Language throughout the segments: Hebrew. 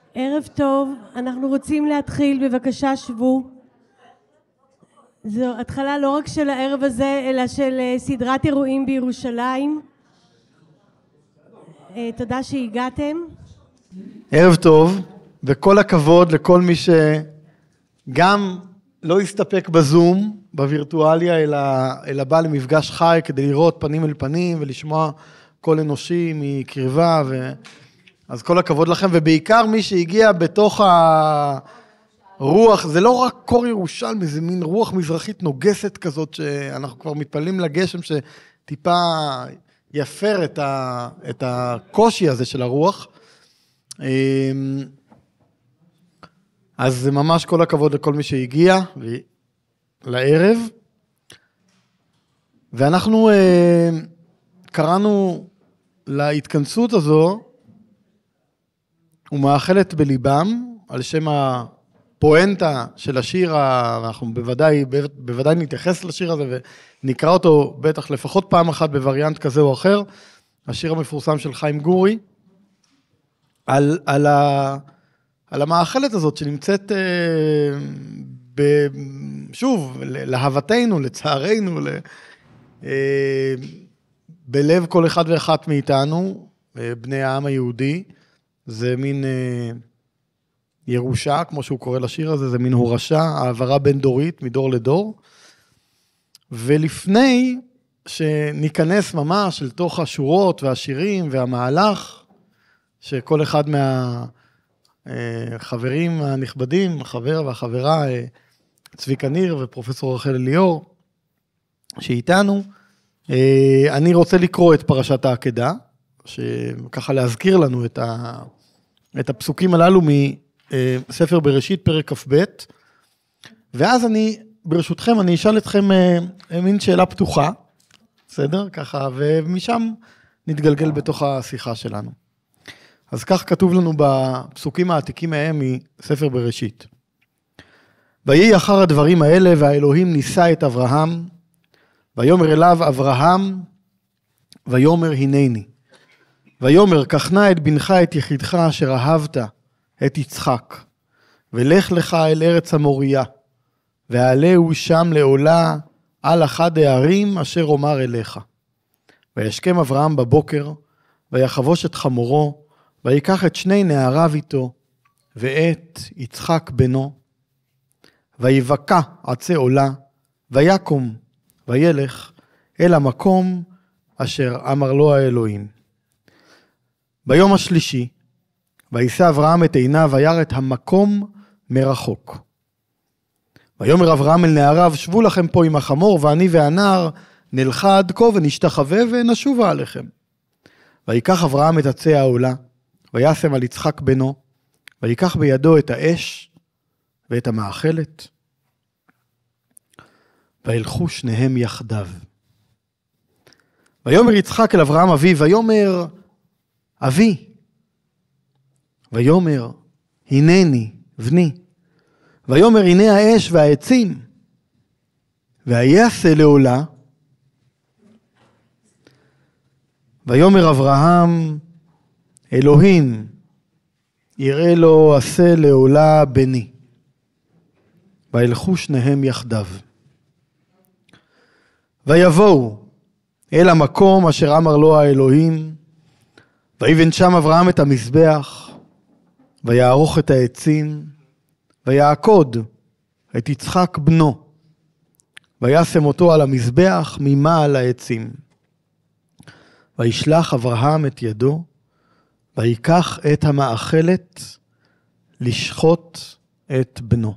ערב טוב, אנחנו רוצים להתחיל, בבקשה שבו. זו התחלה לא רק של הערב הזה, אלא של סדרת אירועים בירושלים. תודה שהגעתם. ערב טוב, וכל הכבוד לכל מי שגם לא הסתפק בזום, בווירטואליה, אלא בא למפגש חי כדי לראות פנים אל פנים ולשמוע קול אנושי מקרבה, אז כל הכבוד לכם, ובעיקר מי שהגיע בתוך הרוח, זה לא רק קור ירושלמי, זה מין רוח מזרחית נוגסת כזאת, שאנחנו כבר מתפללים לגשם שטיפה יפר את הקושי הזה של הרוח. אז זה ממש כל הכבוד לכל מי שהגיע לערב. ואנחנו קראנו להתכנסות הזו, ומאחלת בליבם, על שם הפואנטה של השיר, אנחנו בוודאי נתייחס לשיר הזה, ונקרא אותו בטח לפחות פעם אחת בווריאנט כזה או אחר, השיר המפורסם של חיים גורי, על המאחלת הזאת שנמצאת, שוב, להוותנו, לצערנו, בלב כל אחד ואחת מאיתנו, בני העם היהודי, זה מין ירושה, כמו שהוא קורא לשיר הזה, זה מין הורשה, העברה בין דורית, מדור לדור. ולפני שניכנס ממש אל תוך השורות והשירים והמהלך, שכל אחד מהחברים הנכבדים, החבר והחברה, צביקה ניר ופרופסור רחל אליאור, שאיתנו, אני רוצה לקרוא את פרשת העקדה, שככה להזכיר לנו את הפסוקים הללו מספר בראשית פרק כ"ב, ואז ברשותכם, אני אשאל אתכם מין שאלה פתוחה, בסדר? ככה, ומשם נתגלגל בתוך השיחה שלנו. אז כך כתוב לנו בפסוקים העתיקים מהם מספר בראשית. ויהי אחר הדברים האלה, והאלוהים ניסה את אברהם, ויאמר אליו אברהם, ויאמר הנני. ויאמר, קח נא את בנך את יחידך אשר אהבת, את יצחק, ולך לך אל ארץ המוריה, ועלהו שם לעולה על אחד הערים אשר אומר אליך. וישכם אברהם בבוקר, ויחבוש את חמורו, ויקח את שני נעריו איתו, ואת יצחק בנו, ויבקע עצי עולה, ויקום, וילך אל המקום אשר אמר לו האלוהים. ביום השלישי, וישא אברהם את עיניו, וירא את המקום מרחוק. ויאמר אברהם אל נעריו, שבו לכם פה עם החמור, ואני והנער נלכה עד כה ונשתחווה ונשובה עליכם. ויקח אברהם את עצי העולה, וישם על יצחק בנו, ויקח בידו את האש ואת המאכלת, וילכו שניהם יחדיו. ויאמר יצחק אל אברהם אביו, ויאמר אבי, ויאמר הנני בני, ויאמר הנה האש והעצים, ויעשה לעולה. ויאמר אברהם אלוהים יראה לו עשה לעולה בני, וילכו שניהם יחדיו. ויבואו אל המקום אשר אמר לו האלוהים, ויבן שם אברהם את המזבח, ויערוך את העצים, ויעקוד את יצחק בנו, וישם אותו על המזבח ממעל העצים. וישלח אברהם את ידו, ויקח את המאכלת לשחוט את בנו.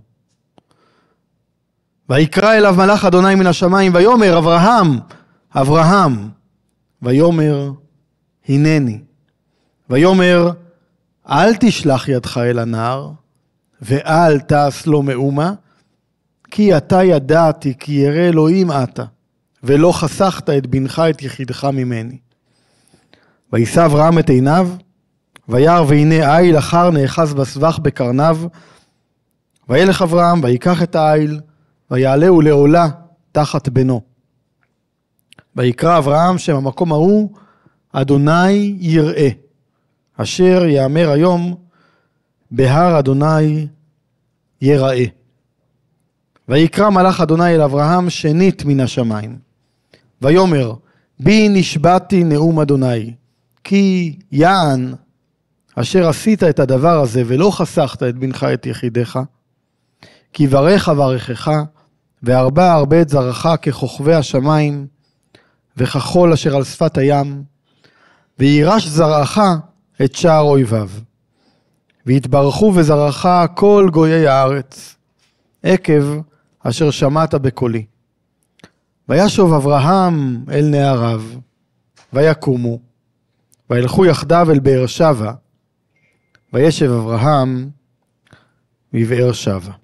ויקרא אליו מלאך אדוני מן השמיים, ויאמר אברהם, אברהם, ויאמר הנני. ויאמר אל תשלח ידך אל הנער, ואל תעש לו מאומה, כי אתה ידעתי כי ירא אלוהים אתה, ולא חסכת את בנך את יחידך ממני. וישא אברהם את עיניו, וירא והנה איל אחר נאחז בסבך בקרניו, וילך אברהם ויקח את האיל, ויעלהו לעולה תחת בנו. ויקרא אברהם שם המקום ההוא, אדוני יראה, אשר יאמר היום, בהר אדוני יראה. ויקרא מלאך אדוני אל אברהם שנית מן השמיים. ויאמר, בי נשבעתי נאום אדוני, כי יען אשר עשית את הדבר הזה ולא חסכת את בנך את יחידך, כי ברך אברכך, והרבה הרבה את זרעך ככוכבי השמיים, וכחול אשר על שפת הים, וירש זרעך את שער אויביו. והתברכו בזרעך כל גויי הארץ, עקב אשר שמעת בקולי. וישוב אברהם אל נעריו, ויקומו, וילכו יחדיו אל באר שבע, וישב אברהם בבאר שבע.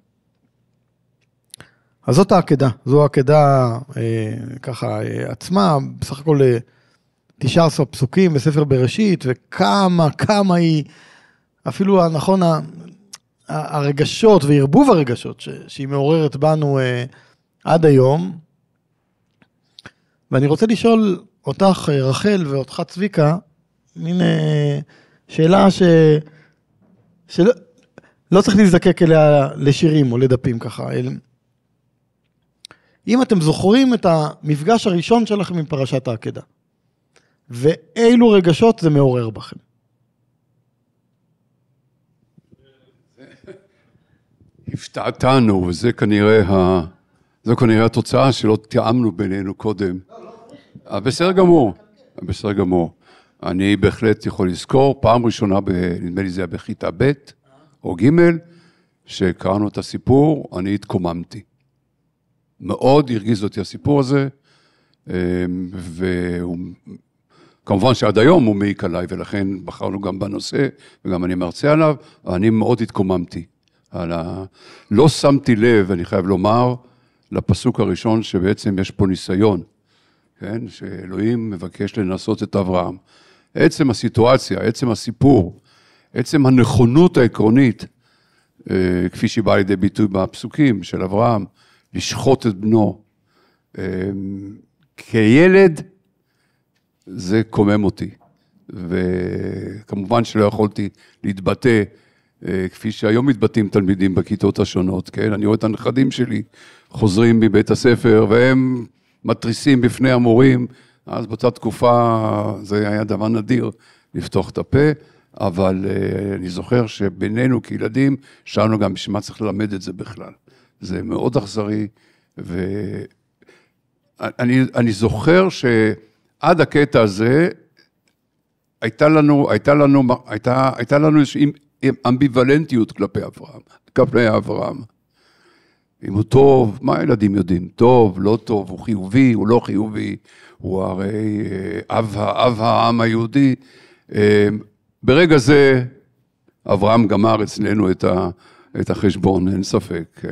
אז זאת העקדה, זו העקדה ככה עצמה, בסך הכל 19 פסוקים בספר בראשית, וכמה היא, אפילו נכון, הרגשות וערבוב הרגשות שהיא מעוררת בנו עד היום. ואני רוצה לשאול אותך רחל ואותך צביקה, מין שאלה שלא צריך להזדקק אליה לשירים או לדפים ככה, אם אתם זוכרים את המפגש הראשון שלכם עם פרשת העקדה, ואילו רגשות זה מעורר בכם? הפתעתנו, וזה כנראה התוצאה שלא תיאמנו בינינו קודם. בסדר גמור. אני בהחלט יכול לזכור, פעם ראשונה, נדמה לי זה היה בכיתה ב' או ג', שקראנו את הסיפור, אני התקוממתי. מאוד הרגיז אותי הסיפור הזה, וכמובן שעד היום הוא מעיק עליי, ולכן בחרנו גם בנושא, וגם אני מרצה עליו, ואני מאוד התקוממתי. לא שמתי לב, אני חייב לומר, לפסוק הראשון שבעצם יש פה ניסיון, כן? שאלוהים מבקש לנסות את אברהם. עצם הסיטואציה, עצם הסיפור, עצם הנכונות העקרונית, כפי שהיא באה לידי ביטוי בפסוקים של אברהם, לשחוט את בנו, כילד, זה קומם אותי. וכמובן שלא יכולתי להתבטא, כפי שהיום מתבטאים תלמידים בכיתות השונות, כן? אני רואה את הנכדים שלי חוזרים מבית הספר, והם מטריסים בפני המורים, אז באותה תקופה זה היה דבר נדיר לפתוח את הפה, אבל אני זוכר שבינינו כילדים, שאלנו גם בשביל מה צריך ללמד את זה בכלל. זה מאוד אכזרי, ואני זוכר שעד הקטע הזה, הייתה לנו איזושהי אמביוולנטיות כלפי אברהם. אם הוא טוב, מה הילדים יודעים? טוב, לא טוב, הוא חיובי, הוא לא חיובי, הוא הרי אב העם היהודי. ברגע זה, אברהם גמר אצלנו את החשבון, אין ספק. כן.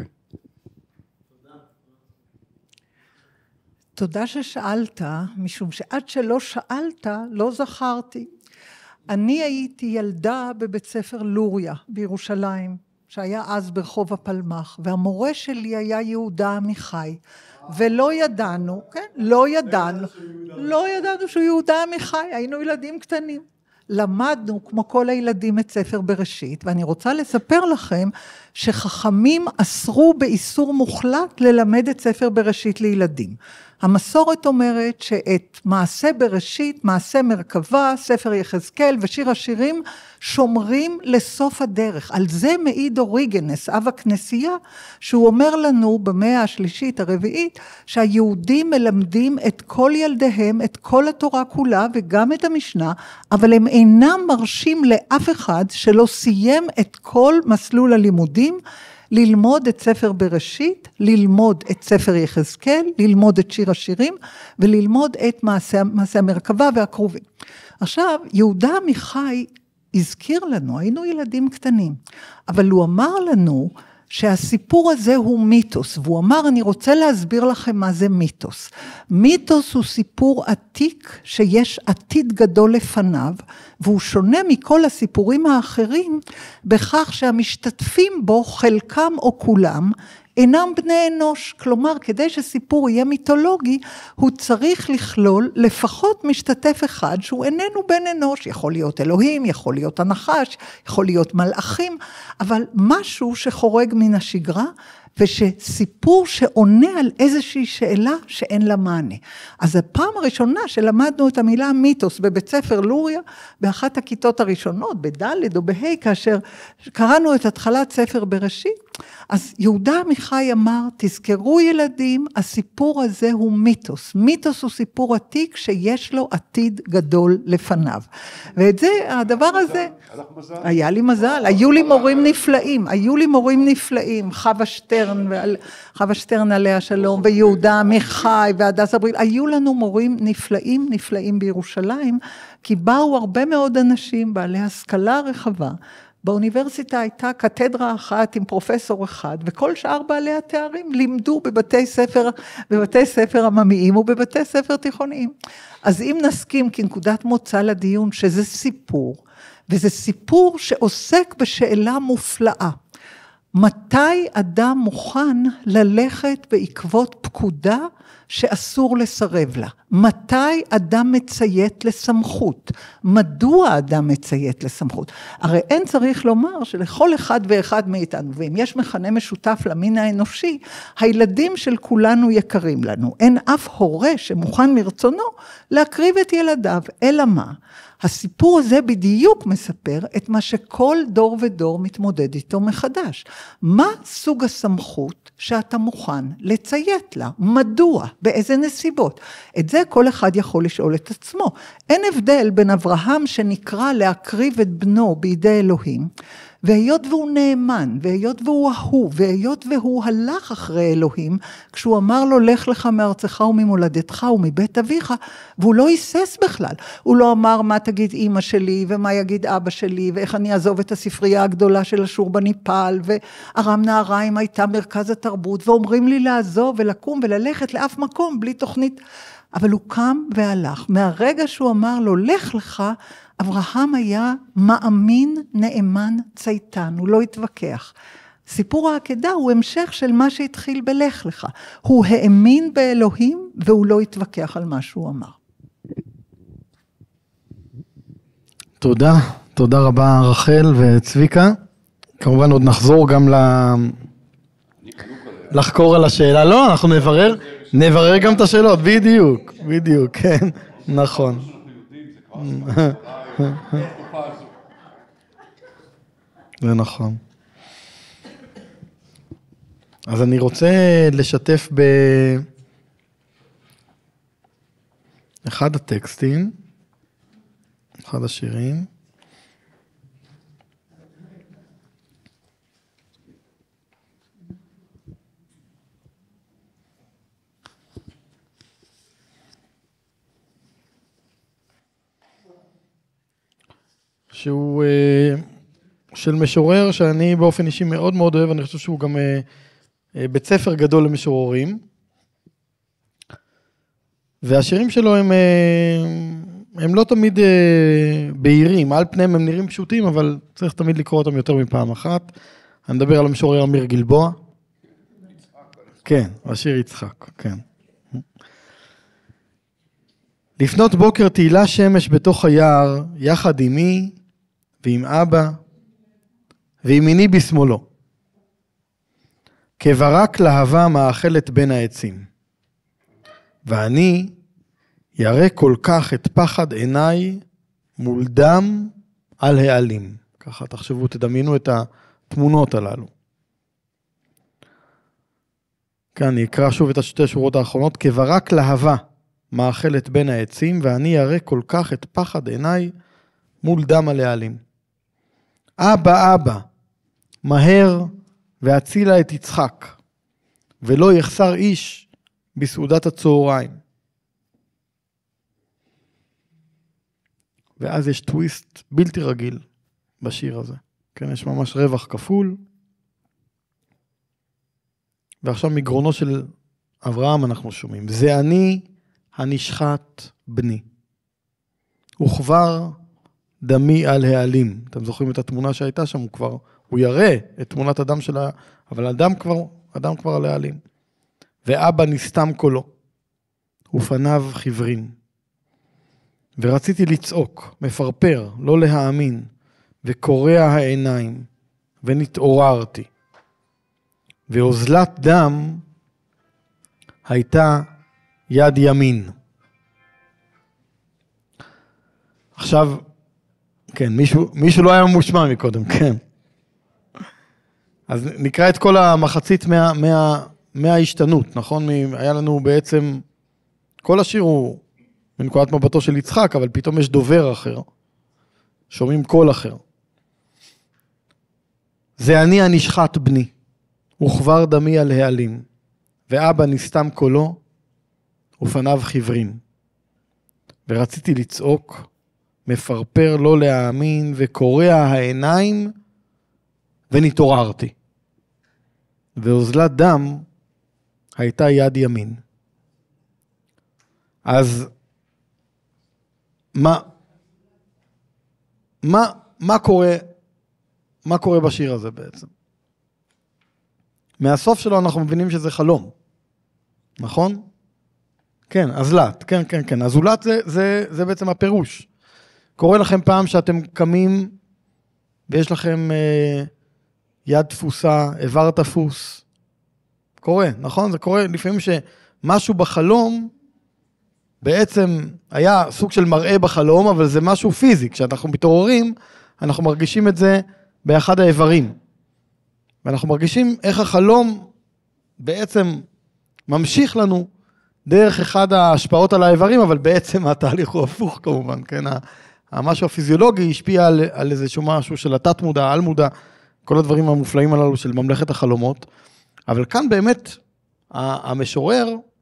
תודה ששאלת, משום שעד שלא שאלת, לא זכרתי. אני הייתי ילדה בבית ספר לוריה בירושלים, שהיה אז ברחוב הפלמח, והמורה שלי היה יהודה עמיחי, ולא ידענו, כן? לא ידענו שהוא יהודה עמיחי, היינו ילדים קטנים. למדנו כמו כל הילדים את ספר בראשית, ואני רוצה לספר לכם שחכמים אסרו באיסור מוחלט ללמד את ספר בראשית לילדים. המסורת אומרת שאת מעשה בראשית, מעשה מרכבה, ספר יחזקאל ושיר השירים שומרים לסוף הדרך. על זה מעיד אוריגנס, אב הכנסייה, שהוא אומר לנו במאה השלישית הרביעית, שהיהודים מלמדים את כל ילדיהם, את כל התורה כולה וגם את המשנה, אבל הם אינם מרשים לאף אחד שלא סיים את כל מסלול הלימודים, ללמוד את ספר בראשית, ללמוד את ספר יחזקאל, ללמוד את שיר השירים, וללמוד את מעשה המרכבה והקרובים. עכשיו, יהודה עמיחי הזכיר לנו, היינו ילדים קטנים, אבל הוא אמר לנו שהסיפור הזה הוא מיתוס, והוא אמר, אני רוצה להסביר לכם מה זה מיתוס. מיתוס הוא סיפור עתיק שיש עתיד גדול לפניו, והוא שונה מכל הסיפורים האחרים, בכך שהמשתתפים בו, חלקם או כולם, אינם בני אנוש. כלומר, כדי שסיפור יהיה מיתולוגי, הוא צריך לכלול לפחות משתתף אחד שהוא איננו בן אנוש. יכול להיות אלוהים, יכול להיות הנחש, יכול להיות מלאכים, אבל משהו שחורג מן השגרה, ושסיפור שעונה על איזושהי שאלה שאין לה מענה. אז הפעם הראשונה שלמדנו את המילה מיתוס בבית ספר לוריה, באחת הכיתות הראשונות, בד' או בה', כאשר קראנו את התחלת ספר בראשית, אז יהודה עמיחי אמר, תזכרו ילדים, הסיפור הזה הוא מיתוס. מיתוס הוא סיפור עתיק שיש לו עתיד גדול לפניו. ואת זה, הדבר הזה, היה לי מזל, היו לי מורים נפלאים, חווה שטרן עליה שלום, ויהודה עמיחי, והדס אבריל, היו לנו מורים נפלאים בירושלים, כי באו הרבה מאוד אנשים, בעלי השכלה רחבה, באוניברסיטה הייתה קתדרה אחת עם פרופסור אחד, וכל שאר בעלי התארים לימדו בבתי ספר עממיים ובבתי ספר תיכוניים. אז אם נסכים כנקודת מוצא לדיון שזה סיפור, וזה סיפור שעוסק בשאלה מופלאה, מתי אדם מוכן ללכת בעקבות פקודה שאסור לסרב לה? מתי אדם מציית לסמכות? מדוע אדם מציית לסמכות? הרי אין צריך לומר שלכל אחד ואחד מאיתנו, ואם יש מכנה משותף למין האנושי, הילדים של כולנו יקרים לנו. אין אף הורה שמוכן מרצונו להקריב את ילדיו. אלא מה? הסיפור הזה בדיוק מספר את מה שכל דור ודור מתמודד איתו מחדש. מה סוג הסמכות שאתה מוכן לציית לה? מדוע? באיזה נסיבות? את זה כל אחד יכול לשאול את עצמו. אין הבדל בין אברהם שנקרא להקריב את בנו בידי אלוהים, והיות והוא נאמן, והיות והוא אהוב, והיות והוא הלך אחרי אלוהים, כשהוא אמר לו, לך לך מארצך וממולדתך ומבית אביך, והוא לא היסס בכלל. הוא לא אמר, מה תגיד אמא שלי, ומה יגיד אבא שלי, ואיך אני אעזוב את הספרייה הגדולה של אשור בניפאל, וארם נהריים הייתה מרכז התרבות, ואומרים לי לעזוב ולקום וללכת לאף מקום, בלי תוכנית. אבל הוא קם והלך. מהרגע שהוא אמר לו, לך לך, אברהם היה מאמין, נאמן, צייתן, הוא לא התווכח. סיפור העקדה הוא המשך של מה שהתחיל בלך לך. הוא האמין באלוהים והוא לא התווכח על מה שהוא אמר. תודה רבה רחל וצביקה. כמובן עוד נחזור גם לחקור על השאלה. לא, אנחנו נברר גם את השאלות, בדיוק, כן, נכון. זה נכון. אז אני רוצה לשתף באחד הטקסטים, אחד השירים. שהוא של משורר שאני באופן אישי מאוד מאוד אוהב, אני חושב שהוא גם בית ספר גדול למשוררים, והשירים שלו הם לא תמיד בהירים, על פניהם הם נראים פשוטים, אבל צריך תמיד לקרוא אותם יותר מפעם אחת. אני מדבר על המשורר אמיר גלבוע. כן, השיר יצחק, כן. לפנות בוקר תהילה שמש בתוך היער, יחד עמי ועם אבא, וימיני בשמאלו. כברק להבה מאכלת בין העצים. ואני ירא כל כך את פחד עיניי מול דם על העלים. ככה תחשבו, תדמיינו את התמונות הללו. כאן אני אקרא שוב את השתי שורות האחרונות. כברק להבה מאכלת בין העצים, ואני ירא כל כך את פחד עיניי מול דם על העלים. אבא, מהר והצילה את יצחק, ולא יחסר איש בסעודת הצהריים. ואז יש טוויסט בלתי רגיל בשיר הזה. כן, יש ממש רווח כפול. ועכשיו מגרונו של אברהם אנחנו שומעים. זה אני הנשחט בני. וכבר דמי על העלים. אתם זוכרים את התמונה שהייתה שם? הוא ירא את תמונת הדם שלה, אבל הדם כבר אדם כבר להעלים. ואבא נסתם קולו, ופניו חיוורים. ורציתי לצעוק, מפרפר, לא להאמין, וקורע העיניים, ונתעוררתי. ואוזלת דם הייתה יד ימין. עכשיו, כן, מישהו לא היה מושמע מקודם, כן. אז נקרא את כל המחצית מההשתנות, נכון? היה לנו בעצם, כל השיר הוא מנקודת מבטו של יצחק, אבל פתאום יש דובר אחר, שומעים קול אחר. זה אני הנשחט בני, וכבר דמי על העלים, ואבא נסתם קולו, ופניו חיוורים. ורציתי לצעוק, מפרפר לא להאמין, וקורע העיניים, ונתעוררתי. ואוזלת דם הייתה יד ימין. אז מה קורה בשיר הזה בעצם? מהסוף שלו אנחנו מבינים שזה חלום, נכון? כן, אזלת, כן. אזולת זה בעצם הפירוש. קורה לכם פעם שאתם קמים ויש לכם יד תפוסה, איבר תפוס. קורה, נכון? זה קורה לפעמים שמשהו בחלום בעצם היה סוג של מראה בחלום, אבל זה משהו פיזי. כשאנחנו מתעוררים, אנחנו מרגישים את זה באחד האיברים. ואנחנו מרגישים איך החלום בעצם ממשיך לנו דרך אחד ההשפעות על האיברים, אבל בעצם התהליך הוא הפוך כמובן, כן? המשהו הפיזיולוגי השפיע על איזשהו משהו של התת מודע, על מודע, כל הדברים המופלאים הללו של ממלכת החלומות. אבל כאן באמת המשורר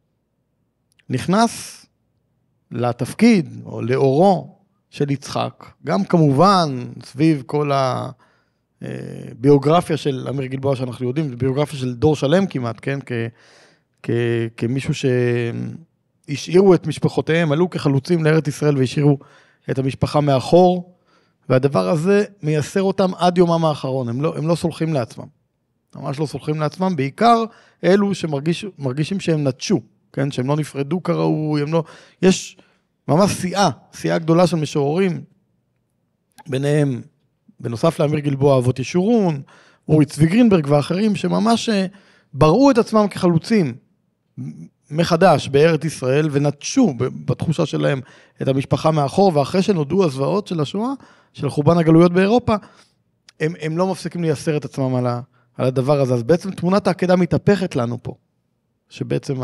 נכנס לתפקיד או לאורו של יצחק, גם כמובן סביב כל הביוגרפיה של אמיר גלבוע שאנחנו יודעים, זה ביוגרפיה של דור שלם כמעט, כן? כמישהו שהשאירו את משפחותיהם, עלו כחלוצים לארץ ישראל והשאירו את המשפחה מאחור, והדבר הזה מייסר אותם עד יומם האחרון, הם לא סולחים לעצמם, ממש לא סולחים לעצמם, בעיקר אלו שמרגישים שהם נטשו, כן? שהם לא נפרדו כראוי, יש ממש סיעה גדולה של משוררים, ביניהם, בנוסף לאמיר גלבוע, אבות ישורון, אורי צבי גרינברג ואחרים, שממש בראו את עצמם כחלוצים מחדש בארץ ישראל, ונטשו בתחושה שלהם את המשפחה מאחור, ואחרי שנודעו הזוועות של השואה, של חורבן הגלויות באירופה, הם לא מפסיקים לייסר את עצמם על הדבר הזה. אז בעצם תמונת העקדה מתהפכת לנו פה, שבעצם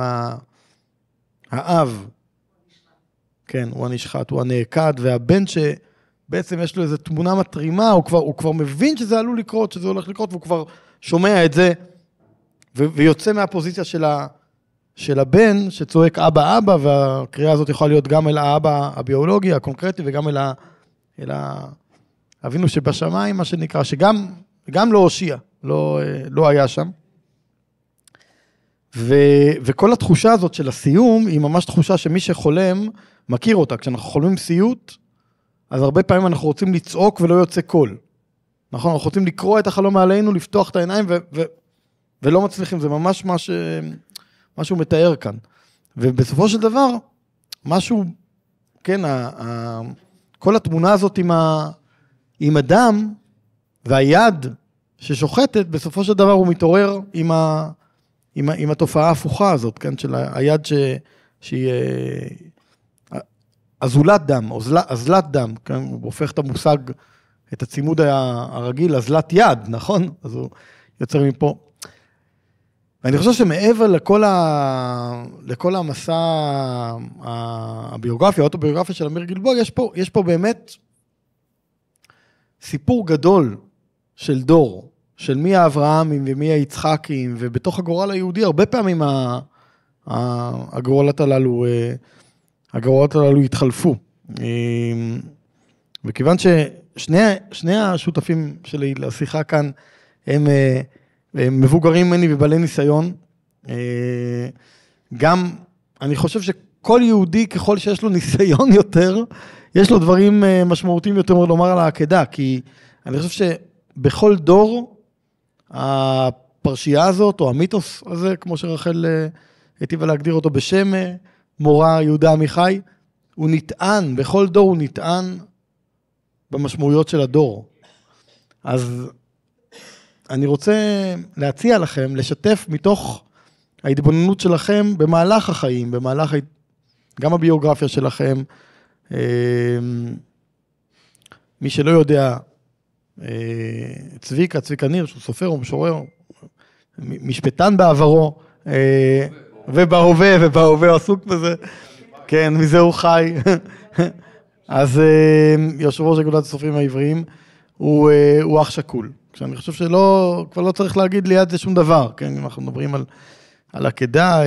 האב, כן, הוא הנשחט, הוא הנעקד, והבן שבעצם יש לו איזו תמונה מטרימה, הוא כבר מבין שזה עלול לקרות, שזה הולך לקרות, והוא כבר שומע את זה, ויוצא מהפוזיציה של הבן, שצועק אבא אבא, והקריאה הזאת יכולה להיות גם אל האבא הביולוגי, הקונקרטי, וגם אל אבינו שבשמיים, מה שנקרא, שגם לא הושיע, לא היה שם. וכל התחושה הזאת של הסיום, היא ממש תחושה שמי שחולם, מכיר אותה. כשאנחנו חולמים סיוט, אז הרבה פעמים אנחנו רוצים לצעוק ולא יוצא קול. נכון? אנחנו רוצים לקרוא את החלום עלינו, לפתוח את העיניים, ולא מצליחים. זה ממש משהו מתאר כאן. ובסופו של דבר, משהו, כן, כל התמונה הזאת עם הדם, והיד ששוחטת, בסופו של דבר הוא מתעורר עם התופעה ההפוכה הזאת, כן, של היד שהיא אזולת דם, אזלת דם, כן, הוא הופך את המושג, את הצימוד הרגיל, אזלת יד, נכון? אז הוא יוצר מפה. ואני חושב שמעבר לכל המסע הביוגרפיה, האוטוביוגרפיה של אמיר גלבוע, יש פה באמת סיפור גדול של דור, של מי האברהמים ומי היצחקים, ובתוך הגורל היהודי, הרבה פעמים הגורלות הללו התחלפו. וכיוון ששני השותפים שלי לשיחה כאן, הם מבוגרים ממני ובעלי ניסיון, גם אני חושב שכל יהודי, ככל שיש לו ניסיון יותר, יש לו דברים משמעותיים יותר לומר על העקדה, כי אני חושב שבכל דור, הפרשייה הזאת, או המיתוס הזה, כמו שרחל היטיבה להגדיר אותו בשם מורה יהודה עמיחי, הוא נטען, בכל דור הוא נטען במשמעויות של הדור. אז אני רוצה להציע לכם, לשתף מתוך ההתבוננות שלכם במהלך החיים, במהלך גם הביוגרפיה שלכם. מי שלא יודע, צביקה ניר, שהוא סופר או משורר, משפטן בעברו, ובהווה עסוק בזה, כן, מזה הוא חי. אז יושב ראש אגודת הסופרים העבריים, הוא אח שקול. כשאני חושב כבר לא צריך להגיד ליד זה שום דבר, כן, אם אנחנו מדברים על עקדה,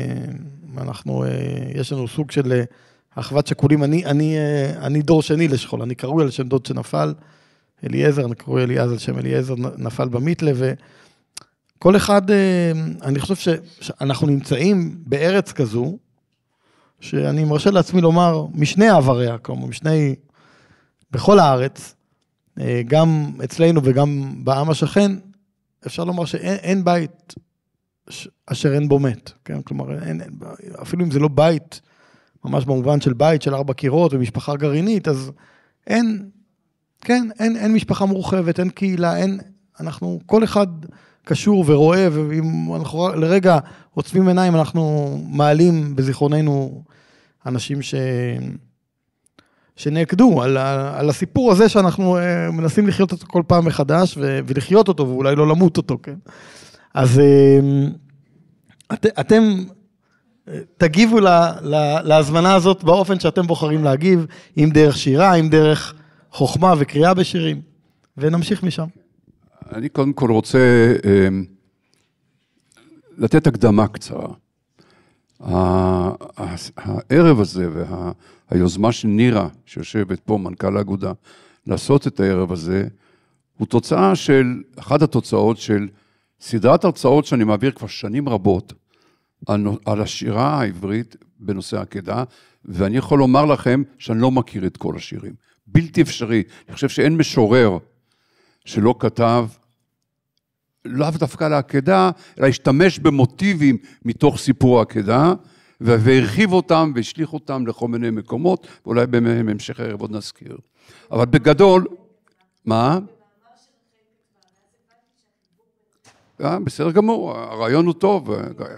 יש לנו סוג של אחוות שקולים, אני דור שני לשכול, אני קרוי על שם דוד שנפל, אליעזר, אני קרוי אליעזר על שם אליעזר, נפל במיתלה, וכל אחד, אני חושב שאנחנו נמצאים בארץ כזו, שאני מרשה לעצמי לומר, משני העבריה, כמו בכל הארץ, גם אצלנו וגם בעם השכן, אפשר לומר שאין בית אשר אין בו מת, כן? כלומר, אפילו אם זה לא בית, ממש במובן של בית של 4 קירות ומשפחה גרעינית, אז אין משפחה מורחבת, אין קהילה, אנחנו, כל אחד קשור ורואה, ואם אנחנו לרגע עוצמים עיניים, אנחנו מעלים בזיכרוננו אנשים שנעקדו על הסיפור הזה שאנחנו מנסים לחיות אותו כל פעם מחדש, ולחיות אותו, ואולי לא למות אותו, כן? אז אתם תגיבו להזמנה הזאת באופן שאתם בוחרים להגיב, אם דרך שירה, אם דרך חוכמה וקריאה בשירים, ונמשיך משם. אני קודם כל רוצה לתת הקדמה קצרה. הערב הזה והיוזמה של נירה, שיושבת פה, מנכ"ל האגודה, לעשות את הערב הזה, הוא תוצאה של, אחת התוצאות של סדרת הרצאות שאני מעביר כבר שנים רבות, על השירה העברית בנושא העקדה, ואני יכול לומר לכם שאני לא מכיר את כל השירים. בלתי אפשרי. אני חושב שאין משורר שלא כתב, לאו דווקא לעקדה, אלא השתמש במוטיבים מתוך סיפור העקדה, והרחיב אותם והשליך אותם לכל מיני מקומות, ואולי בהמשך הערב עוד נזכיר. אבל בגדול, מה? בסדר גמור, הרעיון הוא טוב.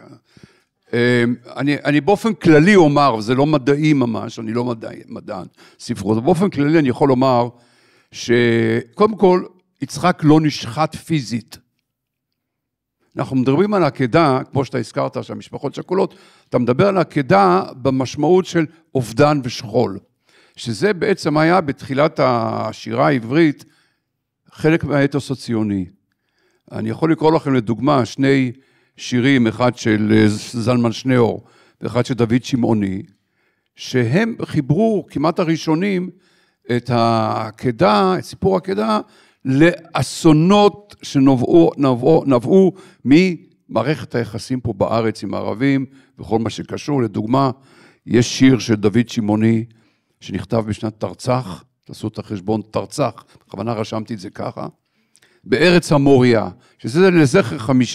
אני באופן כללי אומר, וזה לא מדעי ממש, אני לא מדען ספרות, אבל באופן כללי אני יכול לומר, שקודם כל, יצחק לא נשחט פיזית. אנחנו מדברים על העקדה, כמו שאתה הזכרת, שהמשפחות שכולות, אתה מדבר על העקדה במשמעות של אובדן ושכול, שזה בעצם היה בתחילת השירה העברית, חלק מהאתוס הציוני. אני יכול לקרוא לכם לדוגמה 2 שירים, אחד של זלמן שניאור, ואחד של דוד שמעוני, שהם חיברו כמעט הראשונים את העקדה, את סיפור העקדה, לאסונות שנבעו ממערכת היחסים פה בארץ עם הערבים, וכל מה שקשור. לדוגמה, יש שיר של דוד שמעוני, שנכתב בשנת תרצח, תעשו את החשבון תרצח, בכוונה רשמתי את זה ככה, בארץ המוריה, שזה לזכר 5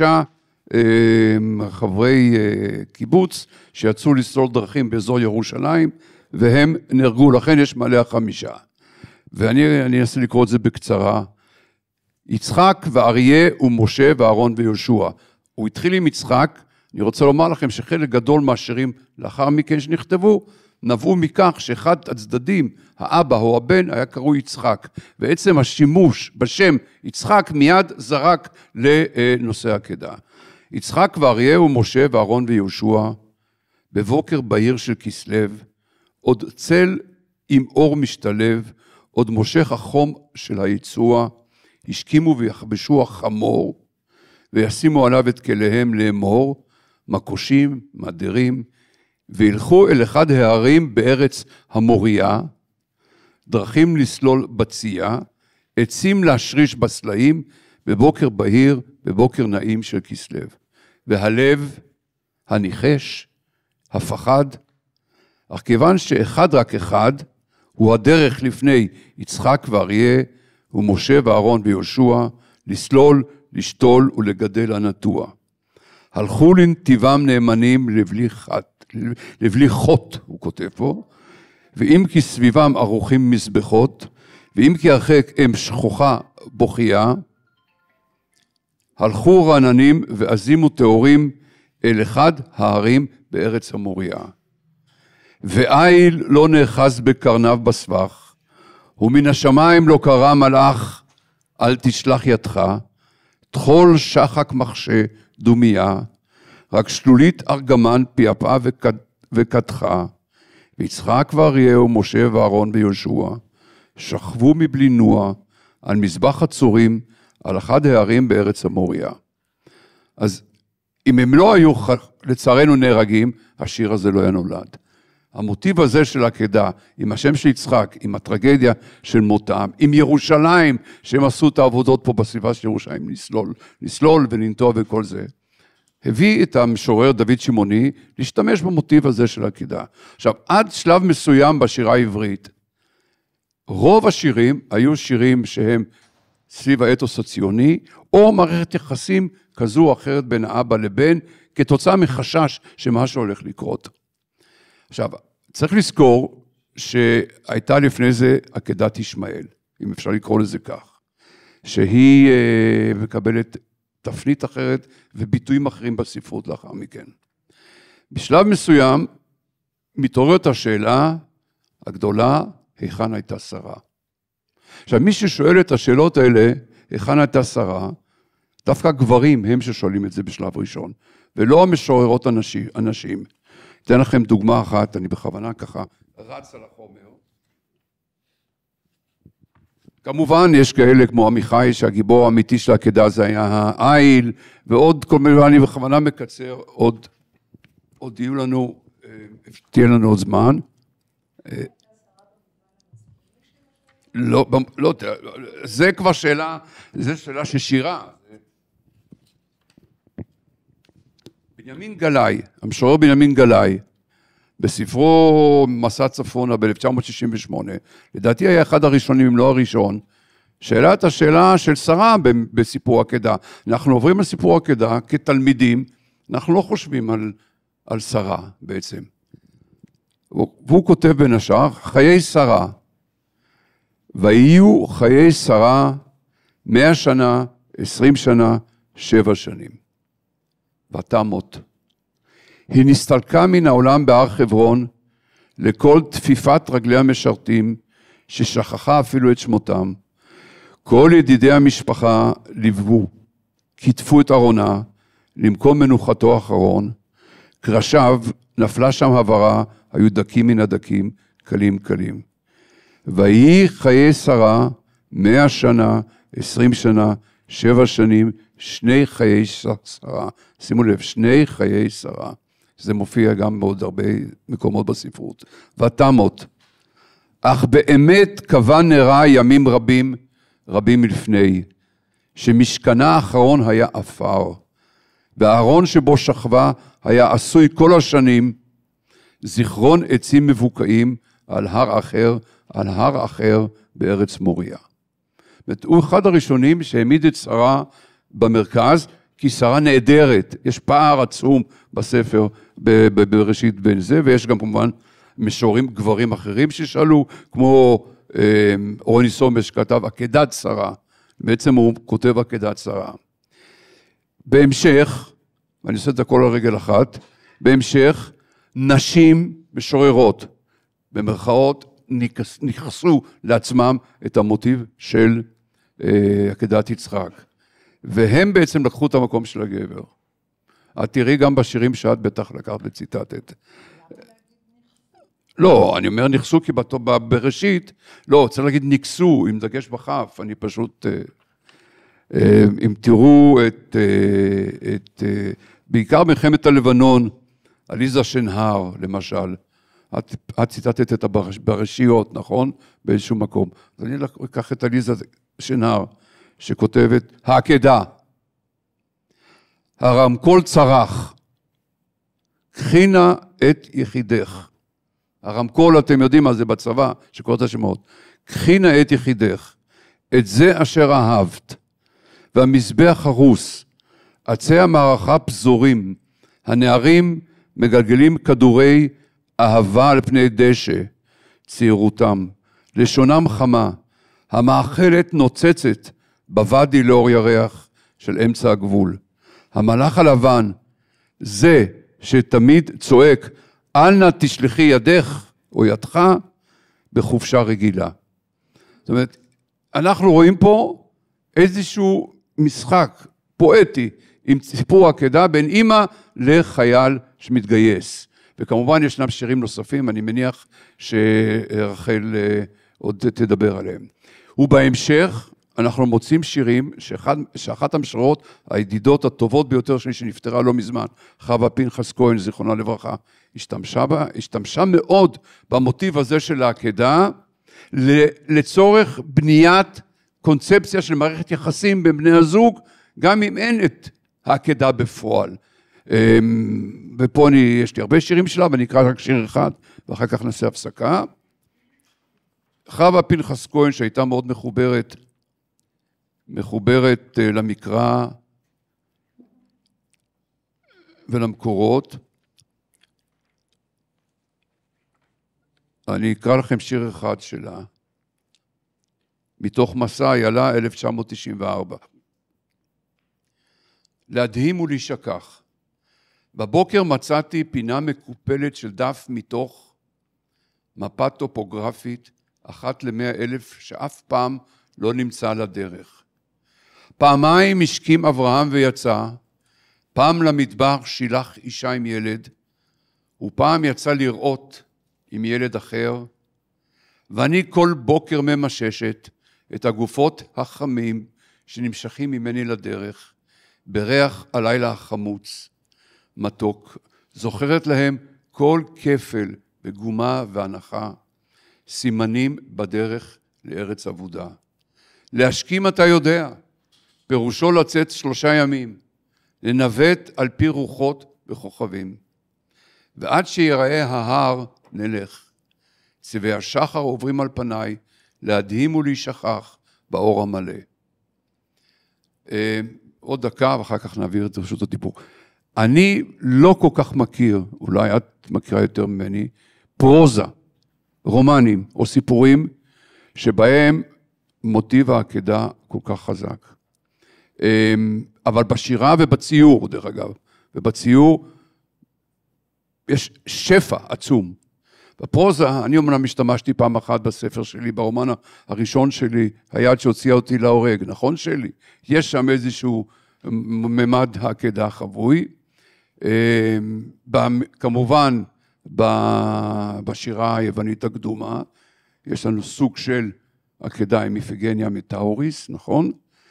חברי קיבוץ, שיצאו לסלול דרכים באזור ירושלים, והם נהרגו, לכן יש מעלה 5. ואני אנסה לקרוא את זה בקצרה. יצחק ואריה ומשה ואהרון ויהושע. הוא התחיל עם יצחק, אני רוצה לומר לכם שחלק גדול מהשירים לאחר מכן שנכתבו, נבעו מכך שאחד הצדדים, האבא או הבן, היה קרוי יצחק. בעצם השימוש בשם יצחק מיד זרק לנושא העקדה. יצחק ואריה ומשה ואהרון ויהושע, בבוקר בהיר של כסלו, עוד צל עם אור משתלב, עוד מושך החום של היצוע, השכימו ויחבשו החמור, וישימו עליו את כליהם לאמור, מקושים, מדרים, וילכו אל אחד הערים בארץ המוריה, דרכים לסלול בצייה, עצים להשריש בסלעים, בבוקר בהיר, בבוקר נעים של כסלו. והלב, הניחש, הפחד, אך כיוון שאחד רק אחד, הוא הדרך לפני יצחק ואריה, ומשה ואהרון ויהושע, לסלול לשתול ולגדל הנטוע. הלכו לנתיבם נאמנים לבלי חוט, הוא כותב פה, ואם כי סביבם ערוכים מזבחות, ואם כי הרחק הם שכוחה בוכייה, הלכו רעננים ועזימו טהורים אל אחד הערים בארץ המוריה. ואיל לא נאחז בקרניו בסבך, ומן השמיים לא קרא מלאך, אל תשלח ידך, תחול שחק מחשה דומיה, רק שלולית ארגמן פיאפה וקדחה, ויצחק ואריה ומשה ואהרון ויהושע, שכבו מבלי נוע על מזבח הצורים, על אחד הערים בארץ המוריה. אז אם הם לא היו לצערנו נהרגים, השיר הזה לא היה נולד. המוטיב הזה של העקדה, עם השם של יצחק, עם הטרגדיה של מותם, עם ירושלים, שהם עשו את העבודות פה בסביבה של ירושלים, לסלול ולנטוע וכל זה, הביא את המשורר דוד שמעוני להשתמש במוטיב הזה של העקדה. עכשיו, עד שלב מסוים בשירה העברית, רוב השירים היו שירים שהם סביב האתוס הציוני, או מערכת יחסים כזו או אחרת בין האבא לבן, כתוצאה מחשש שמשהו הולך לקרות. עכשיו, צריך לזכור שהייתה לפני זה עקדת ישמעאל, אם אפשר לקרוא לזה כך, שהיא מקבלת תפנית אחרת וביטויים אחרים בספרות לאחר מכן. בשלב מסוים מתעוררת השאלה הגדולה, היכן הייתה שרה? עכשיו, מי ששואל את השאלות האלה, היכן הייתה שרה, דווקא גברים הם ששואלים את זה בשלב ראשון, ולא המשוררות אנשים. אתן לכם דוגמה אחת, אני בכוונה ככה רץ על החומר. כמובן יש כאלה כמו עמיחי, שהגיבור האמיתי של העקדה זה היה האיל, ועוד כל מיני, אני בכוונה מקצר, עוד תהיה לנו עוד זמן. לא, זה כבר שאלה, זה שאלה של שירה. בנימין גלאי, המשורר בנימין גלאי, בספרו מסע צפונה ב-1968, לדעתי היה אחד הראשונים, אם לא הראשון, שאלה את השאלה של שרה בסיפור עקדה. אנחנו עוברים על סיפור עקדה כתלמידים, אנחנו לא חושבים על שרה בעצם. והוא כותב בין השאר, חיי שרה, ויהיו חיי שרה 100 שנה, 20 שנה, 7 שנים. ותמות. היא נסתלקה מן העולם בהר חברון, לכל תפיפת רגלי המשרתים, ששכחה אפילו את שמותם. כל ידידי המשפחה ליוו, כתפו את ארונה, למקום מנוחתו האחרון, קרשיו נפלה שם הברה, היו דקים מן הדקים, קלים קלים. ויהי חיי שרה 100 שנה, 20 שנה, 7 שנים, 2 חיי שרה. שימו לב, 2 חיי שרה. זה מופיע גם בעוד הרבה מקומות בספרות. ותמות. אך באמת קבע נרה ימים רבים, רבים מלפני, שמשכנה האחרון היה אפר, והארון שבו שכבה היה עשוי כל השנים, זיכרון עצים מבוקעים על הר אחר בארץ מוריה. הוא אחד הראשונים שהעמיד את שרה במרכז, כי שרה נהדרת, יש פער עצום בספר בראשית בין זה, ויש גם כמובן משוררים גברים אחרים ששאלו, כמו רוני סומש כתב עקדת שרה, בעצם הוא כותב עקדת שרה. בהמשך, ואני עושה את הכל על רגל אחת, בהמשך נשים משוררות, במרכאות, נכנסו לעצמם את המוטיב של עקדת יצחק. והם בעצם לקחו את המקום של הגבר. את תראי גם בשירים שאת בטח לקחת וציטטת. לא, אני אומר נכסו כי בראשית, לא, צריך להגיד נקסו, עם דגש בחף, אני פשוט, אם תראו בעיקר מלחמת הלבנון, עליזה שנהר, למשל, את ציטטת את הברשיות, נכון? באיזשהו מקום. אז אני אקח את עליזה שנהר, שכותבת, העקדה, הרמקול צרח, קחינה את יחידך. הרמקול, אתם יודעים מה זה בצבא, שקורא את השמות. קחינה את יחידך, את זה אשר אהבת, והמזבח הרוס. עצי המערכה פזורים. הנערים מגלגלים כדורי אהבה על פני דשא. צעירותם. לשונם חמה. המאכלת נוצצת בוואדי לאור ירח של אמצע הגבול. המלאך הלבן, זה שתמיד צועק, אל נא תשלחי ידך או ידך בחופשה רגילה. זאת אומרת, אנחנו רואים פה איזשהו משחק פואטי עם סיפור העקדה בין אמא לחייל שמתגייס. וכמובן ישנם שירים נוספים, אני מניח שרחל עוד תדבר עליהם. ובהמשך אנחנו מוצאים שירים שאחת המשרות הידידות הטובות ביותר שלי שנפטרה לא מזמן, חווה פנחס כהן, זיכרונה לברכה, השתמשה מאוד במוטיב הזה של העקדה, לצורך בניית קונספציה של מערכת יחסים בין בני הזוג, גם אם אין את העקדה בפועל. ופה יש לי הרבה שירים שלה, ואני אקרא רק שיר אחד, ואחר כך נעשה הפסקה. חווה פנחס כהן, שהייתה מאוד מחוברת למקרא ולמקורות. אני אקרא לכם שיר אחד שלה, מתוך מסע איילה 1994. להדהים ולהישכח. בבוקר מצאתי פינה מקופלת של דף מתוך מפה טופוגרפית, 1 ל100,000 שאף פעם לא נמצא לדרך. פעמיים השכים אברהם ויצא, פעם למטבח שילח אישה עם ילד, ופעם יצא לראות עם ילד אחר, ואני כל בוקר ממששת את הגופות החמים שנמשכים ממני לדרך, בריח הלילה החמוץ, מתוק, זוכרת להם כל כפל וגומה והנחה, סימנים בדרך לארץ עבודה. להשכים אתה יודע, פירושו לצאת 3 ימים, לנווט על פי רוחות וכוכבים. ועד שיראה ההר נלך. צבעי השחר עוברים על פניי, להדהים ולהישכח באור המלא. עוד דקה ואחר כך נעביר את רשות הדיבור. אני לא כל כך מכיר, אולי את מכירה יותר ממני, פרוזה, רומנים או סיפורים שבהם מוטיב העקדה כל כך חזק. אבל בשירה ובציור, דרך אגב, ובציור יש שפע עצום. בפרוזה, אני אומנם השתמשתי פעם אחת בספר שלי, ברומן הראשון שלי, היד שהוציאה אותי להורג, נכון שלי? יש שם איזשהו ממד העקדה חבוי. כמובן, בשירה היוונית הקדומה, יש לנו סוג של עקדה עם איפיגניה מטאוריס, נכון?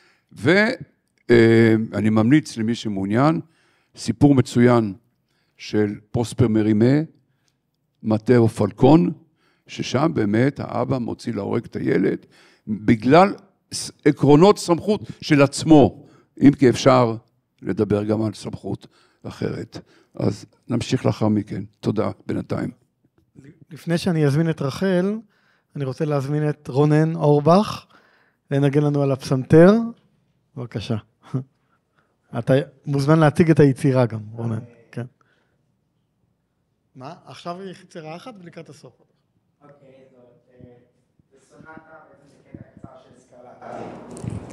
ואני ממליץ למי שמעוניין, סיפור מצוין של פרוספר מרימה, מתאו פלקון, ששם באמת האבא מוציא להורג את הילד, בגלל עקרונות סמכות של עצמו, אם כי אפשר לדבר גם על סמכות אחרת. אז נמשיך לאחר מכן. תודה בינתיים. לפני שאני אזמין את רחל, אני רוצה להזמין את רונן אורבך, לנגן לנו על הפסנתר. בבקשה. אתה מוזמן להציג את היצירה גם, רונן. כן. מה? עכשיו היא יצירה אחת ולקראת הסוף. אוקיי, זאת סונטה, בעצם זה קטע קצר של סקרלט.